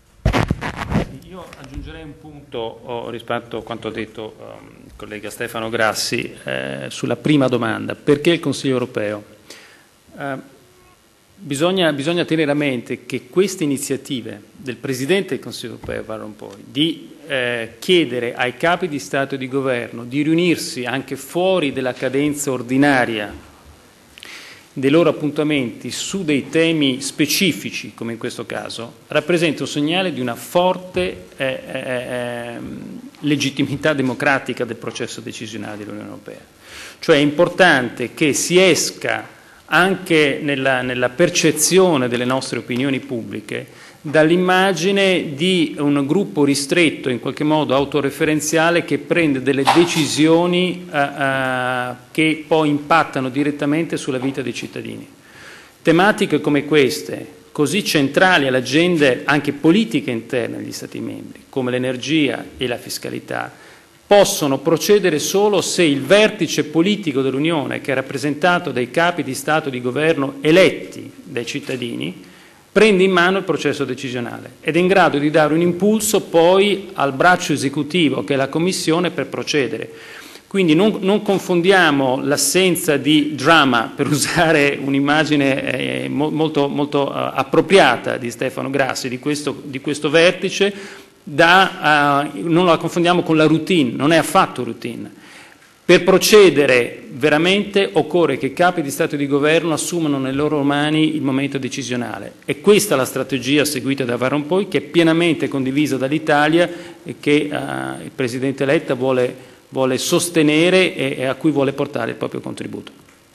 Io aggiungerei un punto oh, rispetto a quanto ha detto um, il collega Stefano Grassi eh, sulla prima domanda. Perché il Consiglio europeo? Uh, Bisogna, bisogna tenere a mente che queste iniziative del Presidente del Consiglio europeo, Van Rompuy, di eh, chiedere ai capi di Stato e di Governo di riunirsi anche fuori della cadenza ordinaria dei loro appuntamenti su dei temi specifici, come in questo caso, rappresenta un segnale di una forte eh, eh, legittimità democratica del processo decisionale dell'Unione Europea. Cioè è importante che si esca anche nella, nella percezione delle nostre opinioni pubbliche, dall'immagine di un gruppo ristretto, in qualche modo autoreferenziale, che prende delle decisioni uh, uh, che poi impattano direttamente sulla vita dei cittadini. Tematiche come queste, così centrali alle agende anche politiche interne degli Stati membri, come l'energia e la fiscalità, possono procedere solo se il vertice politico dell'Unione, che è rappresentato dai capi di Stato e di Governo eletti dai cittadini, prende in mano il processo decisionale ed è in grado di dare un impulso poi al braccio esecutivo, che è la Commissione, per procedere. Quindi non, non confondiamo l'assenza di drama, per usare un'immagine eh, molto, molto uh, appropriata di Stefano Grassi, di questo, di questo vertice, Da, uh, non la confondiamo con la routine, non è affatto routine. Per procedere veramente occorre che i capi di Stato e di Governo assumano nelle loro mani il momento decisionale. E questa è la strategia seguita da Van Rompuy, che è pienamente condivisa dall'Italia e che uh, il Presidente Letta vuole, vuole sostenere e, e a cui vuole portare il proprio contributo.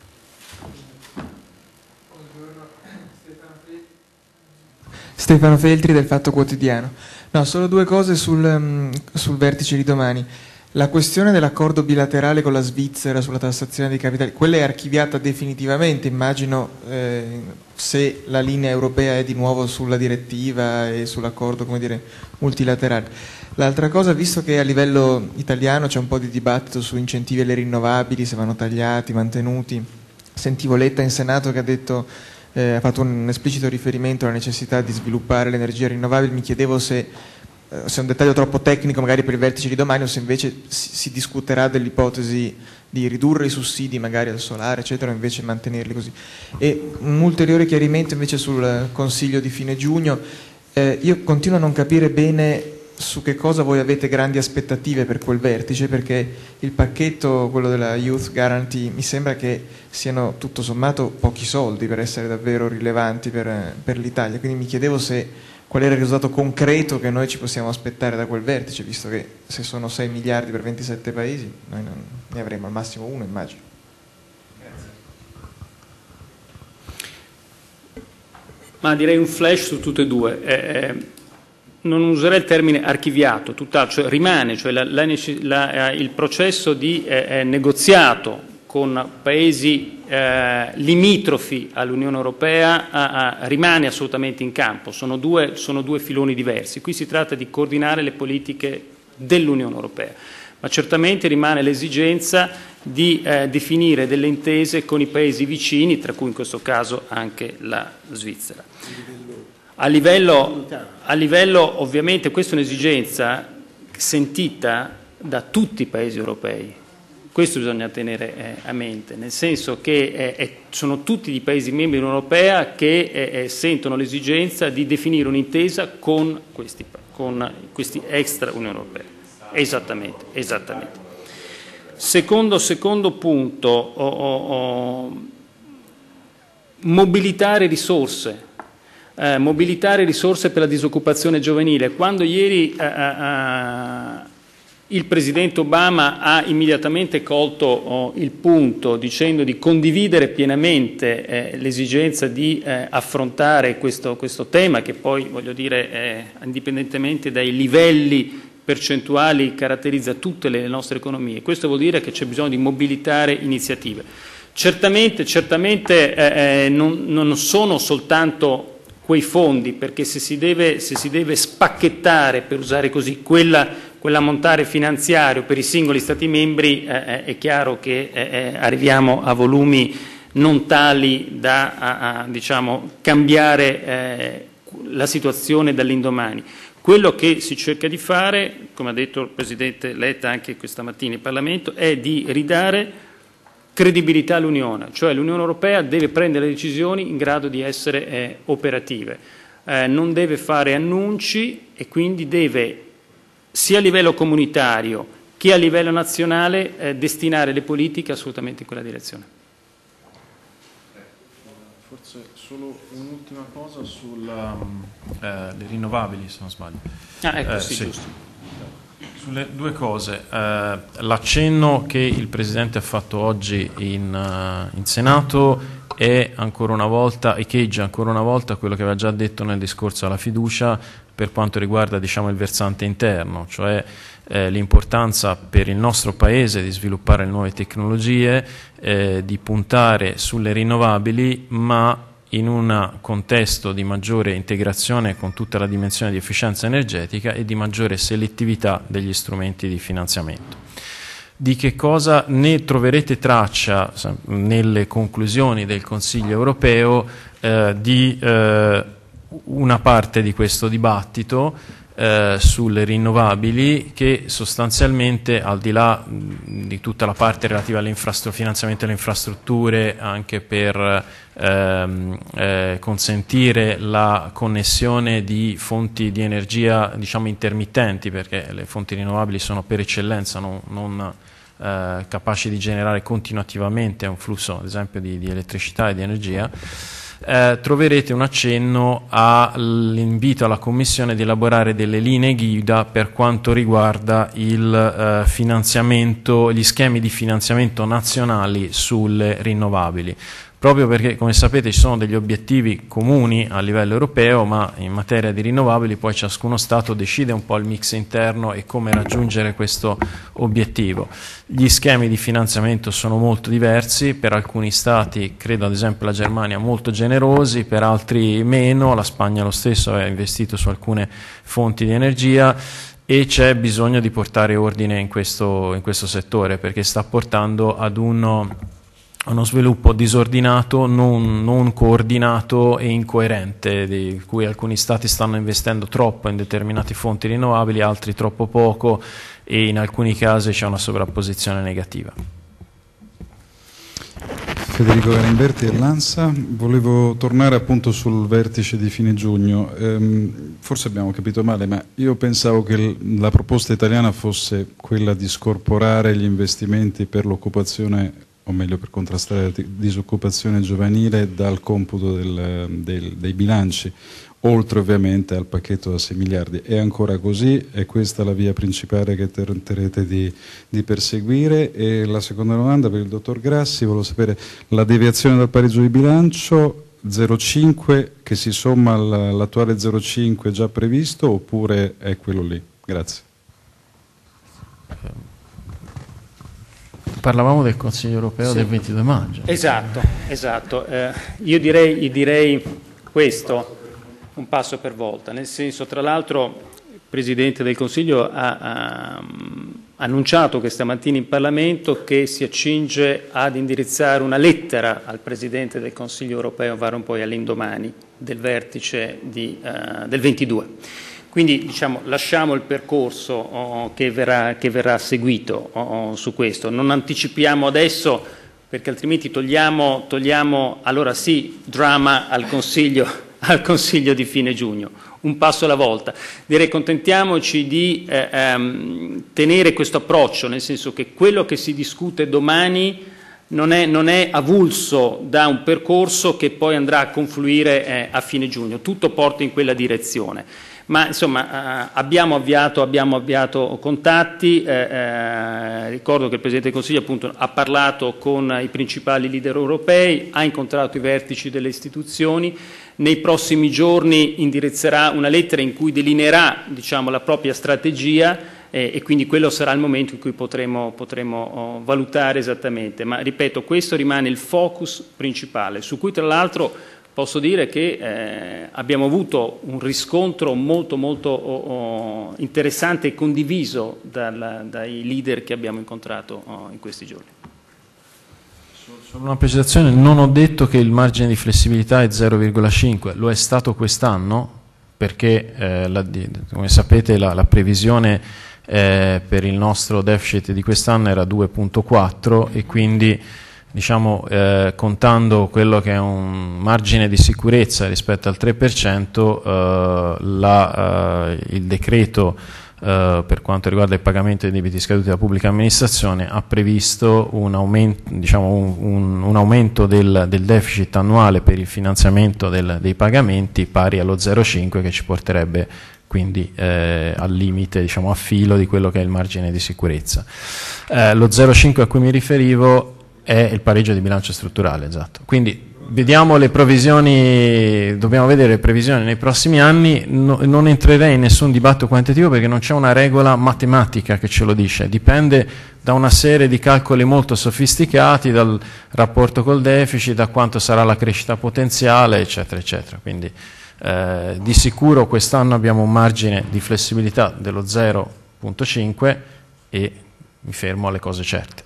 Stefano Feltri del Fatto Quotidiano. No, solo due cose sul, um, sul vertice di domani. La questione dell'accordo bilaterale con la Svizzera sulla tassazione dei capitali, quella è archiviata definitivamente, immagino, eh, se la linea europea è di nuovo sulla direttiva e sull'accordo, come dire, multilaterale. L'altra cosa, visto che a livello italiano c'è un po' di dibattito su incentivi alle rinnovabili, se vanno tagliati, mantenuti, sentivo Letta in Senato che ha detto... Eh, ha fatto un esplicito riferimento alla necessità di sviluppare l'energia rinnovabile. Mi chiedevo se, eh, se è un dettaglio troppo tecnico magari per il vertice di domani o se invece si, si discuterà dell'ipotesi di ridurre i sussidi magari al solare eccetera o invece mantenerli così. E un ulteriore chiarimento invece sul Consiglio di fine giugno. Eh, io continuo a non capire bene su che cosa voi avete grandi aspettative per quel vertice, perché il pacchetto, quello della Youth Guarantee, mi sembra che siano tutto sommato pochi soldi per essere davvero rilevanti per, per l'Italia, quindi mi chiedevo se qual era il risultato concreto che noi ci possiamo aspettare da quel vertice, visto che se sono sei miliardi per ventisette paesi noi non ne avremo al massimo uno, immagino. Grazie. Ma direi un flash su tutte e due. Eh, Non userei il termine archiviato, tutt'altro, cioè rimane, cioè la, la, la, il processo di eh, negoziato con paesi eh, limitrofi all'Unione Europea a, a, rimane assolutamente in campo, sono due, sono due filoni diversi. Qui si tratta di coordinare le politiche dell'Unione Europea, ma certamente rimane l'esigenza di eh, definire delle intese con i paesi vicini, tra cui in questo caso anche la Svizzera. A livello, a livello ovviamente questa è un'esigenza sentita da tutti i paesi europei, questo bisogna tenere eh, a mente, nel senso che eh, sono tutti i paesi membri dell'Unione Europea che eh, sentono l'esigenza di definire un'intesa con questi, con questi extra Unione Europea. Esattamente, esattamente. Secondo, secondo punto, oh, oh, oh, mobilitare risorse. Eh, mobilitare risorse per la disoccupazione giovanile. Quando ieri eh, eh, il Presidente Obama ha immediatamente colto oh, il punto dicendo di condividere pienamente eh, l'esigenza di eh, affrontare questo, questo tema, che poi, voglio dire, eh, indipendentemente dai livelli percentuali caratterizza tutte le nostre economie, questo vuol dire che c'è bisogno di mobilitare iniziative. Certamente, certamente eh, non, non sono soltanto quei fondi, perché se si deve, se si deve spacchettare, per usare così, quella, quell'ammontare finanziario per i singoli Stati membri, eh, è chiaro che eh, arriviamo a volumi non tali da a, a, diciamo, cambiare eh, la situazione dall'indomani. Quello che si cerca di fare, come ha detto il Presidente Letta anche questa mattina in Parlamento, è di ridare credibilità all'Unione, cioè l'Unione Europea deve prendere decisioni in grado di essere eh, operative, eh, non deve fare annunci e quindi deve, sia a livello comunitario che a livello nazionale, eh, destinare le politiche assolutamente in quella direzione. Forse solo un'ultima cosa sulle eh, rinnovabili, se non sbaglio. Ah, ecco, eh, sì, sì. giusto. Sulle due cose, eh, l'accenno che il Presidente ha fatto oggi in, uh, in Senato è ancora una volta, echeggia ancora una volta quello che aveva già detto nel discorso alla fiducia per quanto riguarda, diciamo, il versante interno, cioè eh, l'importanza per il nostro Paese di sviluppare nuove tecnologie, eh, di puntare sulle rinnovabili, ma in un contesto di maggiore integrazione con tutta la dimensione di efficienza energetica e di maggiore selettività degli strumenti di finanziamento. Di che cosa ne troverete traccia nelle conclusioni del Consiglio europeo eh, di eh, una parte di questo dibattito eh, sulle rinnovabili, che sostanzialmente, al di là mh, di tutta la parte relativa al finanziamento delle infrastrutture, anche per ehm, eh, consentire la connessione di fonti di energia, diciamo, intermittenti, perché le fonti rinnovabili sono per eccellenza non, non eh, capaci di generare continuativamente un flusso, ad esempio, di, di elettricità e di energia. Eh, troverete un accenno all'invito alla Commissione di elaborare delle linee guida per quanto riguarda il eh, finanziamento, gli schemi di finanziamento nazionali sulle rinnovabili, proprio perché, come sapete, ci sono degli obiettivi comuni a livello europeo, ma in materia di rinnovabili poi ciascuno Stato decide un po' il mix interno e come raggiungere questo obiettivo. Gli schemi di finanziamento sono molto diversi, per alcuni Stati, credo ad esempio la Germania, molto generosi, per altri meno, la Spagna lo stesso ha investito su alcune fonti di energia, e c'è bisogno di portare ordine in questo, in questo settore, perché sta portando ad uno uno sviluppo disordinato, non, non coordinato e incoerente, di cui alcuni Stati stanno investendo troppo in determinate fonti rinnovabili, altri troppo poco, e in alcuni casi c'è una sovrapposizione negativa. Federico Galimberti dell'ANSA, volevo tornare appunto sul vertice di fine giugno. Ehm, forse abbiamo capito male, ma io pensavo che la proposta italiana fosse quella di scorporare gli investimenti per l'occupazione, o meglio per contrastare la disoccupazione giovanile, dal computo del, del, dei bilanci, oltre ovviamente al pacchetto da sei miliardi. È ancora così? È questa la via principale che tenterete di, di perseguire? E la seconda domanda per il dottor Grassi, volevo sapere la deviazione dal pareggio di bilancio zero virgola cinque che si somma all'attuale zero virgola cinque già previsto, oppure è quello lì? Grazie. Parlavamo del Consiglio europeo sì. del ventidue maggio. Esatto, esatto. Eh, io direi, io direi questo, un passo per volta, nel senso, tra l'altro, il Presidente del Consiglio ha, ha annunciato questa mattina in Parlamento che si accinge ad indirizzare una lettera al Presidente del Consiglio europeo, Van Rompuy, all'indomani del vertice di, uh, del ventidue. Quindi diciamo, lasciamo il percorso oh, che, verrà, che verrà seguito oh, su questo. Non anticipiamo adesso, perché altrimenti togliamo, togliamo allora sì, drama al Consiglio, al Consiglio di fine giugno. Un passo alla volta. Direi contentiamoci di eh, ehm, tenere questo approccio, nel senso che quello che si discute domani non è, non è avulso da un percorso che poi andrà a confluire eh, a fine giugno. Tutto porta in quella direzione. Ma insomma eh, abbiamo, avviato, abbiamo avviato contatti, eh, eh, ricordo che il Presidente del Consiglio appunto ha parlato con i principali leader europei, ha incontrato i vertici delle istituzioni, nei prossimi giorni indirizzerà una lettera in cui delineerà diciamo, la propria strategia eh, e quindi quello sarà il momento in cui potremo, potremo oh, valutare esattamente. Ma ripeto, questo rimane il focus principale, su cui tra l'altro posso dire che eh, abbiamo avuto un riscontro molto molto oh, oh, interessante e condiviso dal, dai leader che abbiamo incontrato oh, in questi giorni. Solo una precisazione, non ho detto che il margine di flessibilità è zero virgola cinque, lo è stato quest'anno perché eh, la, come sapete la, la previsione eh, per il nostro deficit di quest'anno era due virgola quattro e quindi diciamo eh, contando quello che è un margine di sicurezza rispetto al tre per cento eh, la, eh, il decreto eh, per quanto riguarda il pagamento dei debiti scaduti della pubblica amministrazione ha previsto un aumento, diciamo, un, un, un aumento del, del deficit annuale per il finanziamento del, dei pagamenti pari allo zero virgola cinque che ci porterebbe quindi eh, al limite, diciamo a filo di quello che è il margine di sicurezza. Eh, lo zero virgola cinque a cui mi riferivo è il pareggio di bilancio strutturale, esatto. Quindi vediamo le previsioni, dobbiamo vedere le previsioni nei prossimi anni, no, non entrerei in nessun dibattito quantitativo perché non c'è una regola matematica che ce lo dice, dipende da una serie di calcoli molto sofisticati, dal rapporto col deficit, da quanto sarà la crescita potenziale, eccetera, eccetera. Quindi eh, di sicuro quest'anno abbiamo un margine di flessibilità dello zero virgola cinque e mi fermo alle cose certe.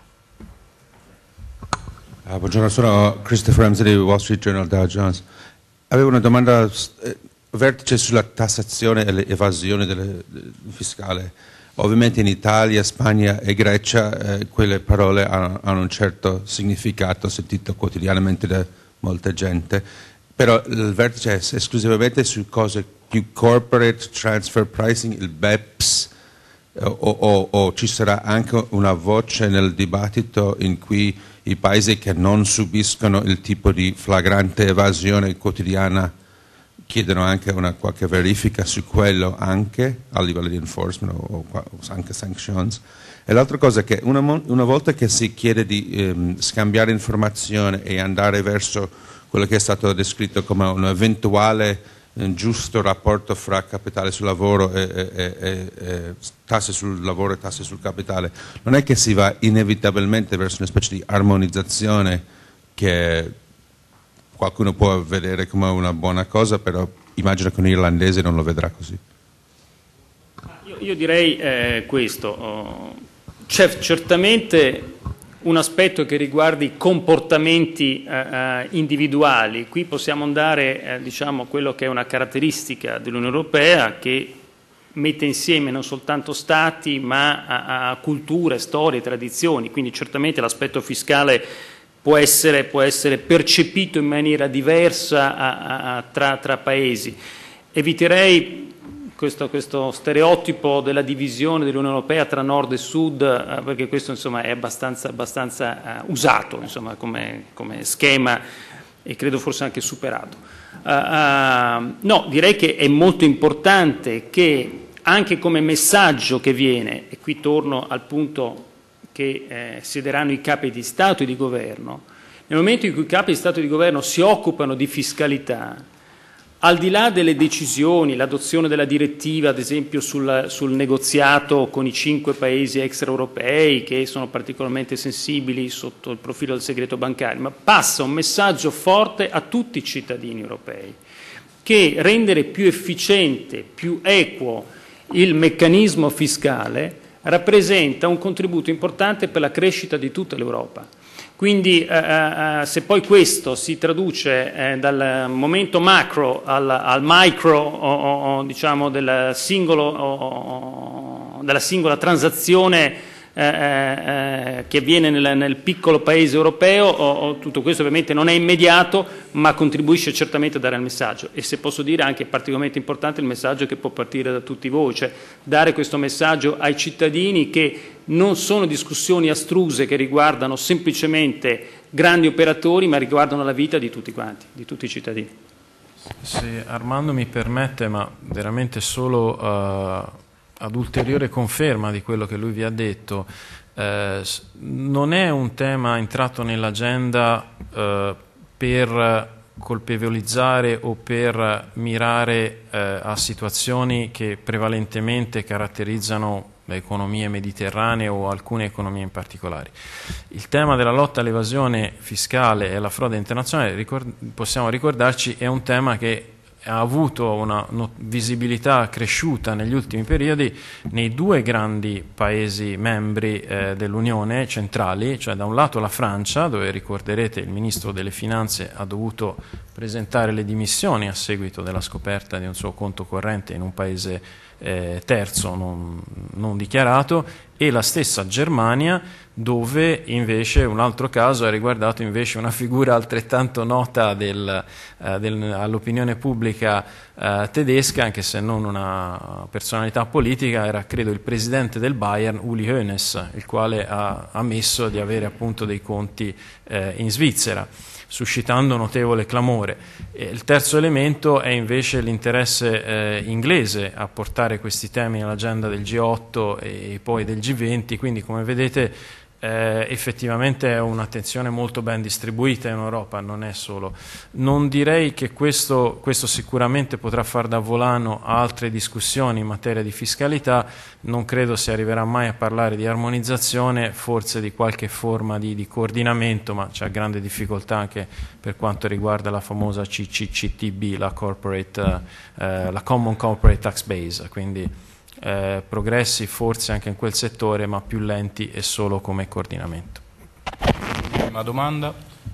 Uh, buongiorno, sono Christopher Ramsey di Wall Street Journal Dow Jones. Avevo una domanda, eh, vertice sulla tassazione e l'evasione delle, de, fiscale. Ovviamente in Italia, Spagna e Grecia eh, quelle parole hanno, hanno un certo significato sentito quotidianamente da molta gente, però il vertice è esclusivamente su cose più corporate, transfer pricing, il B E P S, o, o, o ci sarà anche una voce nel dibattito in cui i paesi che non subiscono il tipo di flagrante evasione quotidiana chiedono anche una qualche verifica su quello anche a livello di enforcement o, o anche sanctions. E l'altra cosa è che una, una volta che si chiede di ehm, scambiare informazione e andare verso quello che è stato descritto come un eventuale un giusto rapporto fra capitale sul lavoro e, e, e, e tasse sul lavoro e tasse sul capitale, non è che si va inevitabilmente verso una specie di armonizzazione che qualcuno può vedere come una buona cosa, però immagino che un irlandese non lo vedrà così. Io, io direi eh, questo, oh, c'è certamente un aspetto che riguarda i comportamenti eh, individuali. Qui possiamo andare eh, diciamo, a quello che è una caratteristica dell'Unione Europea che mette insieme non soltanto Stati ma a, a culture, storie, tradizioni, quindi certamente l'aspetto fiscale può essere, può essere percepito in maniera diversa a, a, tra, tra paesi. Eviterei Questo, questo stereotipo della divisione dell'Unione Europea tra nord e sud, eh, perché questo insomma, è abbastanza, abbastanza uh, usato insomma, come, come schema e credo forse anche superato. Uh, uh, no, direi che è molto importante che anche come messaggio che viene, e qui torno al punto che eh, siederanno i capi di Stato e di Governo, nel momento in cui i capi di Stato e di Governo si occupano di fiscalità, al di là delle decisioni, l'adozione della direttiva, ad esempio sul, sul negoziato con i cinque paesi extraeuropei che sono particolarmente sensibili sotto il profilo del segreto bancario, ma passa un messaggio forte a tutti i cittadini europei che rendere più efficiente, più equo il meccanismo fiscale rappresenta un contributo importante per la crescita di tutta l'Europa. Quindi eh, eh, se poi questo si traduce eh, dal momento macro al, al micro o, o, diciamo del singolo, o, della singola transazione eh, eh, che avviene nel, nel piccolo paese europeo, o, o, tutto questo ovviamente non è immediato, ma contribuisce certamente a dare il messaggio. E se posso dire anche particolarmente importante il messaggio che può partire da tutti voi, cioè dare questo messaggio ai cittadini che non sono discussioni astruse che riguardano semplicemente grandi operatori, ma riguardano la vita di tutti quanti, di tutti i cittadini. Se Armando mi permette, ma veramente solo uh, ad ulteriore conferma di quello che lui vi ha detto, eh, non è un tema entrato nell'agenda uh, per colpevolizzare o per mirare eh, a situazioni che prevalentemente caratterizzano le economie mediterranee o alcune economie in particolare. Il tema della lotta all'evasione fiscale e alla frode internazionale, ricord- possiamo ricordarci, è un tema che ha avuto una no- visibilità cresciuta negli ultimi periodi nei due grandi paesi membri eh, dell'Unione centrali, cioè da un lato la Francia, dove ricorderete il ministro delle finanze ha dovuto presentare le dimissioni a seguito della scoperta di un suo conto corrente in un paese eh, terzo non, non dichiarato, e la stessa Germania, dove invece un altro caso ha riguardato invece una figura altrettanto nota del, eh, del, all'opinione pubblica eh, tedesca, anche se non una personalità politica, era credo il presidente del Bayern, Uli Hoeneß, il quale ha ammesso di avere appunto dei conti eh, in Svizzera, suscitando notevole clamore. E il terzo elemento è invece l'interesse eh, inglese a portare questi temi all'agenda del G otto e poi del G venti, quindi come vedete Eh, effettivamente è un'attenzione molto ben distribuita in Europa, non è solo. Non direi che questo, questo sicuramente potrà far da volano a altre discussioni in materia di fiscalità, non credo si arriverà mai a parlare di armonizzazione, forse di qualche forma di, di coordinamento, ma c'è grande difficoltà anche per quanto riguarda la famosa C C C T B, la, corporate, eh, la Common Corporate Tax Base, quindi Eh, progressi forse anche in quel settore, ma più lenti e solo come coordinamento. Una domanda?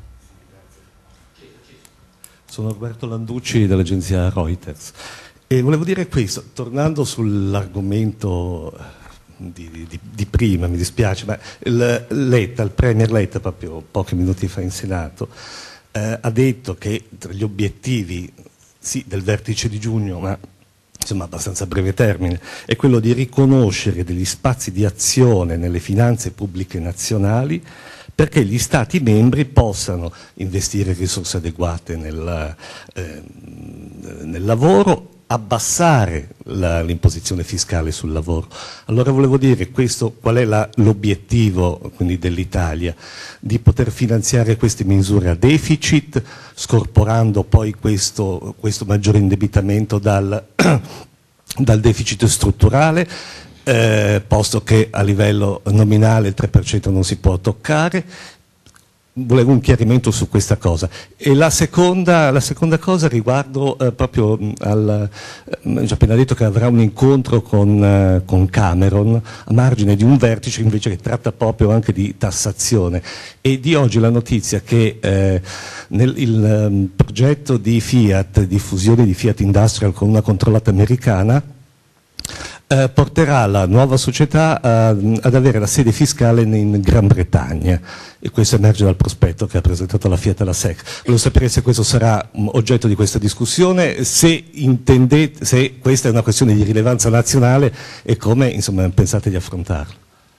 Sono Roberto Landucci dell'agenzia Reuters e volevo dire questo, tornando sull'argomento di, di, di prima, mi dispiace, ma il Letta, il Premier Letta proprio pochi minuti fa in Senato eh, ha detto che tra gli obiettivi sì del vertice di giugno, ma insomma abbastanza a breve termine, è quello di riconoscere degli spazi di azione nelle finanze pubbliche nazionali perché gli Stati membri possano investire risorse adeguate nel, eh, nel lavoro, abbassare la, l'imposizione fiscale sul lavoro. Allora volevo dire questo, qual è la, l'obiettivo quindi dell'Italia? Di poter finanziare queste misure a deficit, scorporando poi questo, questo maggiore indebitamento dal, dal deficit strutturale, eh, posto che a livello nominale il tre per cento non si può toccare. Volevo un chiarimento su questa cosa. E la seconda, la seconda cosa riguardo eh, proprio al, eh, ho già appena detto che avrà un incontro con, eh, con Cameron a margine di un vertice invece che tratta proprio anche di tassazione. E di oggi la notizia che eh, nel il, um, progetto di Fiat, di fusione di Fiat Industrial con una controllata americana, Eh, porterà la nuova società a, ad avere la sede fiscale in Gran Bretagna, e questo emerge dal prospetto che ha presentato la Fiat alla S E C. Volevo sapere se questo sarà um, oggetto di questa discussione, se intendete, se questa è una questione di rilevanza nazionale e come insomma pensate di affrontarla.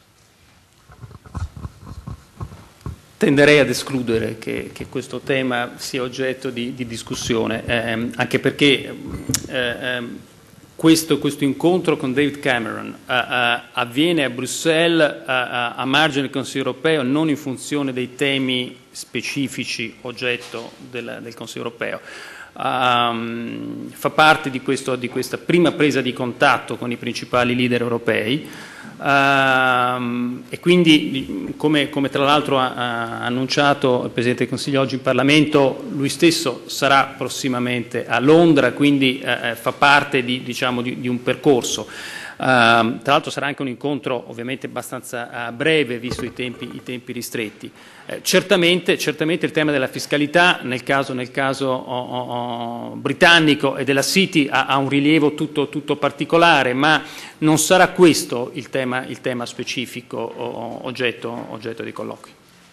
Tenderei ad escludere che, che questo tema sia oggetto di, di discussione, ehm, anche perché ehm, Questo, questo incontro con David Cameron uh, uh, avviene a Bruxelles uh, uh, a margine del Consiglio europeo, non in funzione dei temi specifici oggetto del, del Consiglio europeo. Um, fa parte di, questo, di questa prima presa di contatto con i principali leader europei uh, e quindi, come, come tra l'altro ha, ha annunciato il Presidente del Consiglio oggi in Parlamento, lui stesso sarà prossimamente a Londra, quindi uh, fa parte di, diciamo, di, di un percorso. tra l'altro sarà anche un incontro ovviamente abbastanza uh, breve, visto i tempi, i tempi ristretti. Eh, certamente, certamente il tema della fiscalità nel caso, nel caso oh, oh, britannico e della City ha, ha un rilievo tutto, tutto particolare, ma non sarà questo il tema, il tema specifico o, oggetto, oggetto di colloquio.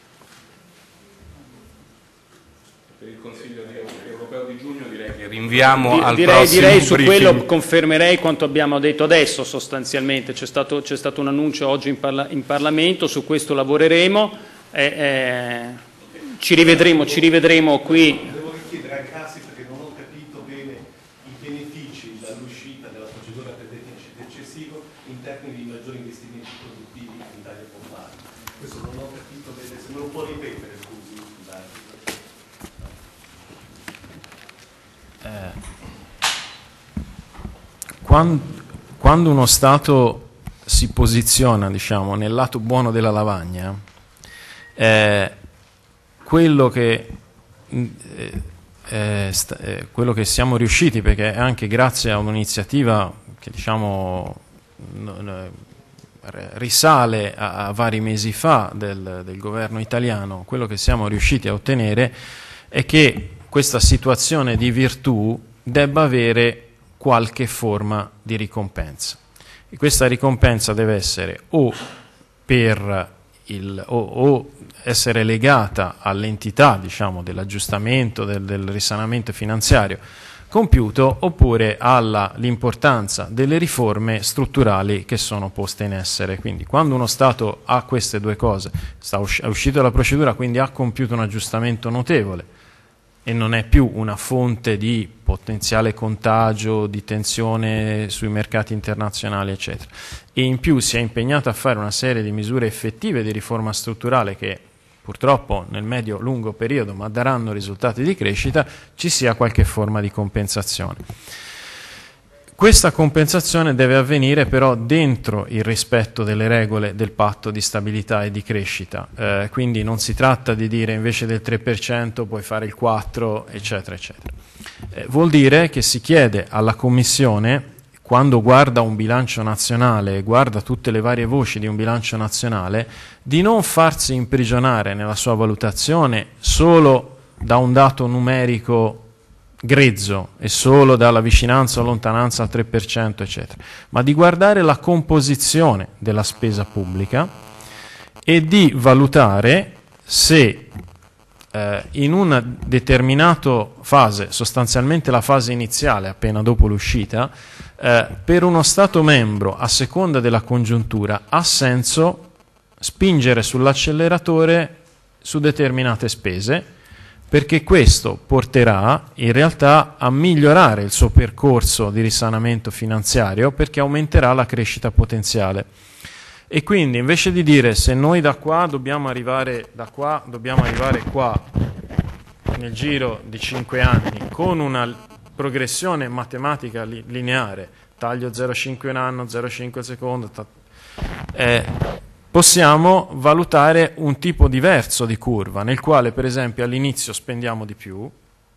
Per il Consiglio europeo di giugno direi che rinviamo Di, al direi, prossimo direi su briefing. quello confermerei quanto abbiamo detto adesso sostanzialmente. C'è stato, c'è stato un annuncio oggi in, parla, in Parlamento, su questo lavoreremo. Eh, eh, ci rivedremo, ci rivedremo qui. Devo richiedere a Cassi perché non ho capito bene i benefici dall'uscita della procedura per deficit eccessivo in termini di maggiori investimenti produttivi che l'Italia può fare. Questo non ho capito bene, se me lo può ripetere, scusi. Eh, quando, quando uno Stato si posiziona, diciamo, nel lato buono della lavagna, Eh, quello che eh, eh, sta, eh, quello che siamo riusciti, perché anche grazie a un'iniziativa che diciamo no, no, risale a, a vari mesi fa del, del governo italiano, quello che siamo riusciti a ottenere è che questa situazione di virtù debba avere qualche forma di ricompensa, e questa ricompensa deve essere o per il, o, o essere legata all'entità, diciamo, dell'aggiustamento, del, del risanamento finanziario compiuto, oppure all'importanza delle riforme strutturali che sono poste in essere. Quindi quando uno Stato ha queste due cose, sta usci- è uscito dalla procedura, quindi ha compiuto un aggiustamento notevole e non è più una fonte di potenziale contagio, di tensione sui mercati internazionali, eccetera, e in più si è impegnato a fare una serie di misure effettive di riforma strutturale che purtroppo nel medio-lungo periodo ma daranno risultati di crescita, ci sia qualche forma di compensazione. Questa compensazione deve avvenire però dentro il rispetto delle regole del patto di stabilità e di crescita, eh, quindi non si tratta di dire invece del tre per cento puoi fare il quattro per cento, eccetera, eccetera. Eh, vuol dire che si chiede alla Commissione, quando guarda un bilancio nazionale, guarda tutte le varie voci di un bilancio nazionale, di non farsi imprigionare nella sua valutazione solo da un dato numerico grezzo e solo dalla vicinanza o lontananza al tre per cento, eccetera, ma di guardare la composizione della spesa pubblica e di valutare se eh, in una determinata fase, sostanzialmente la fase iniziale appena dopo l'uscita, eh, per uno Stato membro, a seconda della congiuntura, ha senso spingere sull'acceleratore su determinate spese, perché questo porterà in realtà a migliorare il suo percorso di risanamento finanziario, perché aumenterà la crescita potenziale. E quindi invece di dire se noi da qua dobbiamo arrivare da qua, dobbiamo arrivare qua nel giro di cinque anni con una progressione matematica li- lineare, taglio zero virgola cinque un anno, zero virgola cinque il secondo, ta- eh, possiamo valutare un tipo diverso di curva, nel quale per esempio all'inizio spendiamo di più,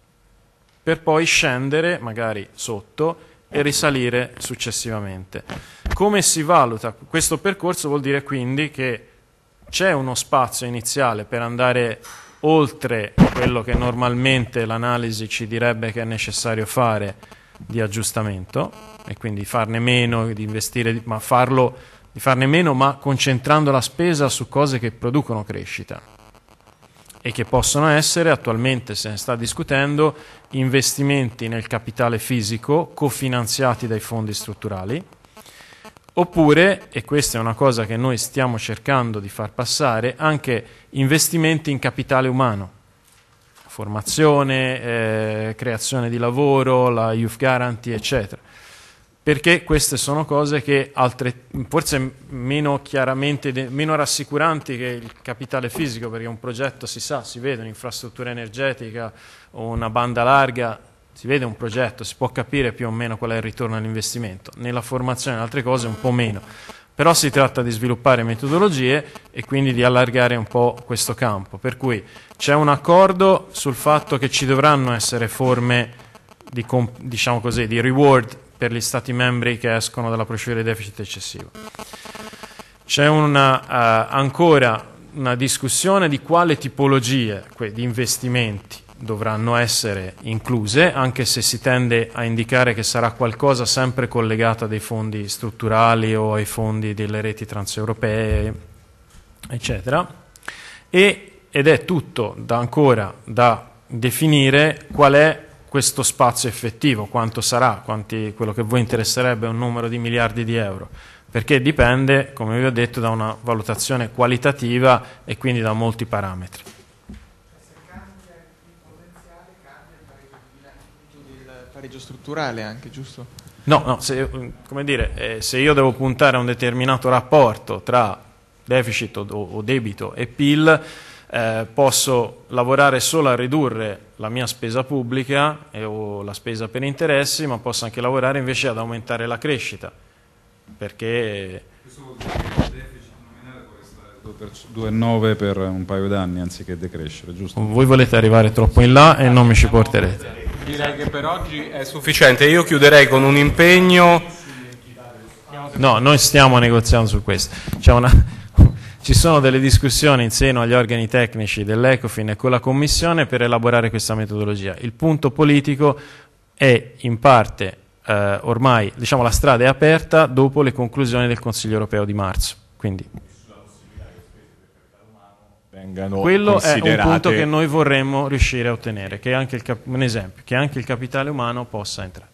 per poi scendere magari sotto e risalire successivamente. Come si valuta questo percorso? Vuol dire quindi che c'è uno spazio iniziale per andare oltre quello che normalmente l'analisi ci direbbe che è necessario fare di aggiustamento, e quindi farne meno, di investire, ma farlo di farne meno ma concentrando la spesa su cose che producono crescita e che possono essere, attualmente se ne sta discutendo, investimenti nel capitale fisico cofinanziati dai fondi strutturali, oppure, e questa è una cosa che noi stiamo cercando di far passare, anche investimenti in capitale umano, formazione, eh, creazione di lavoro, la Youth Guarantee, eccetera. Perché queste sono cose che altre, forse meno chiaramente, meno rassicuranti che il capitale fisico, perché un progetto si sa, si vede un'infrastruttura energetica o una banda larga, si vede un progetto, si può capire più o meno qual è il ritorno all'investimento. Nella formazione e altre cose un po' meno. Però si tratta di sviluppare metodologie e quindi di allargare un po' questo campo. Per cui c'è un accordo sul fatto che ci dovranno essere forme di, diciamo così, di reward per gli Stati membri che escono dalla procedura di deficit eccessivo. C'è una, uh, ancora una discussione di quale tipologie di investimenti dovranno essere incluse, anche se si tende a indicare che sarà qualcosa sempre collegato a dei fondi strutturali o ai fondi delle reti transeuropee, eccetera. E, ed è tutto da ancora da definire qual è questo spazio effettivo, quanto sarà, quanti, quello che a voi interesserebbe è un numero di miliardi di euro, perché dipende, come vi ho detto, da una valutazione qualitativa e quindi da molti parametri. Pareggio strutturale anche, giusto? No, no, se, come dire, eh, se io devo puntare a un determinato rapporto tra deficit o, o debito e P I L, eh, posso lavorare solo a ridurre la mia spesa pubblica e, o la spesa per interessi, ma posso anche lavorare invece ad aumentare la crescita, perché... Questo vuol dire che il deficit nominale può restare due virgola nove per un paio d'anni anziché decrescere, giusto? Voi volete arrivare troppo in là e non mi ci porterete. Direi che per oggi è sufficiente. Io chiuderei con un impegno. No, noi stiamo negoziando su questo. C'è una... Ci sono delle discussioni in seno agli organi tecnici dell'Ecofin e con la Commissione per elaborare questa metodologia. Il punto politico è in parte eh, ormai, diciamo, la strada è aperta dopo le conclusioni del Consiglio europeo di marzo. Quindi quello è un punto che noi vorremmo riuscire a ottenere, che anche il cap- un esempio, che anche il capitale umano possa entrare.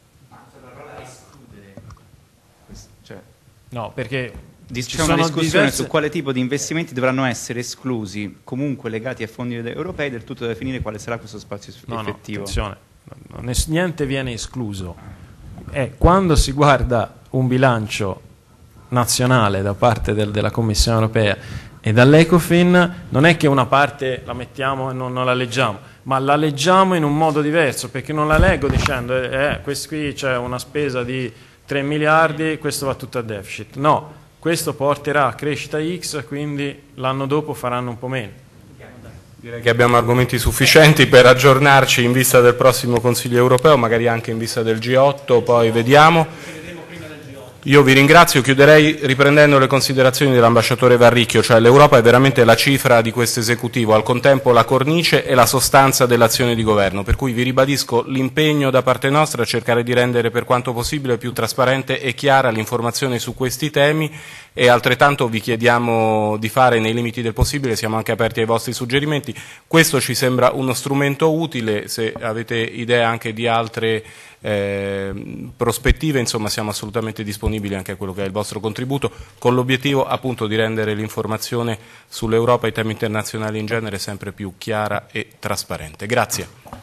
Cioè, no, perché c'è una discussione diverse... su quale tipo di investimenti dovranno essere esclusi, comunque legati ai fondi europei, del tutto da definire quale sarà questo spazio no, effettivo. No, attenzione, non è, niente viene escluso. È quando si guarda un bilancio nazionale da parte del, della Commissione europea e dall'Ecofin, non è che una parte la mettiamo e non, non la leggiamo, ma la leggiamo in un modo diverso, perché non la leggo dicendo eh, questo qui c'è una spesa di tre miliardi, questo va tutto a deficit. No, questo porterà a crescita X, quindi l'anno dopo faranno un po' meno. Direi che abbiamo argomenti sufficienti per aggiornarci in vista del prossimo Consiglio europeo, magari anche in vista del G otto, poi vediamo. Io vi ringrazio, chiuderei riprendendo le considerazioni dell'ambasciatore Varricchio, cioè l'Europa è veramente la cifra di questo esecutivo, al contempo la cornice e la sostanza dell'azione di governo, per cui vi ribadisco l'impegno da parte nostra a cercare di rendere per quanto possibile più trasparente e chiara l'informazione su questi temi e altrettanto vi chiediamo di fare nei limiti del possibile, siamo anche aperti ai vostri suggerimenti. Questo ci sembra uno strumento utile, se avete idee anche di altre Eh, prospettive, insomma siamo assolutamente disponibili anche a quello che è il vostro contributo, con l'obiettivo appunto di rendere l'informazione sull'Europa e i temi internazionali in genere sempre più chiara e trasparente. Grazie.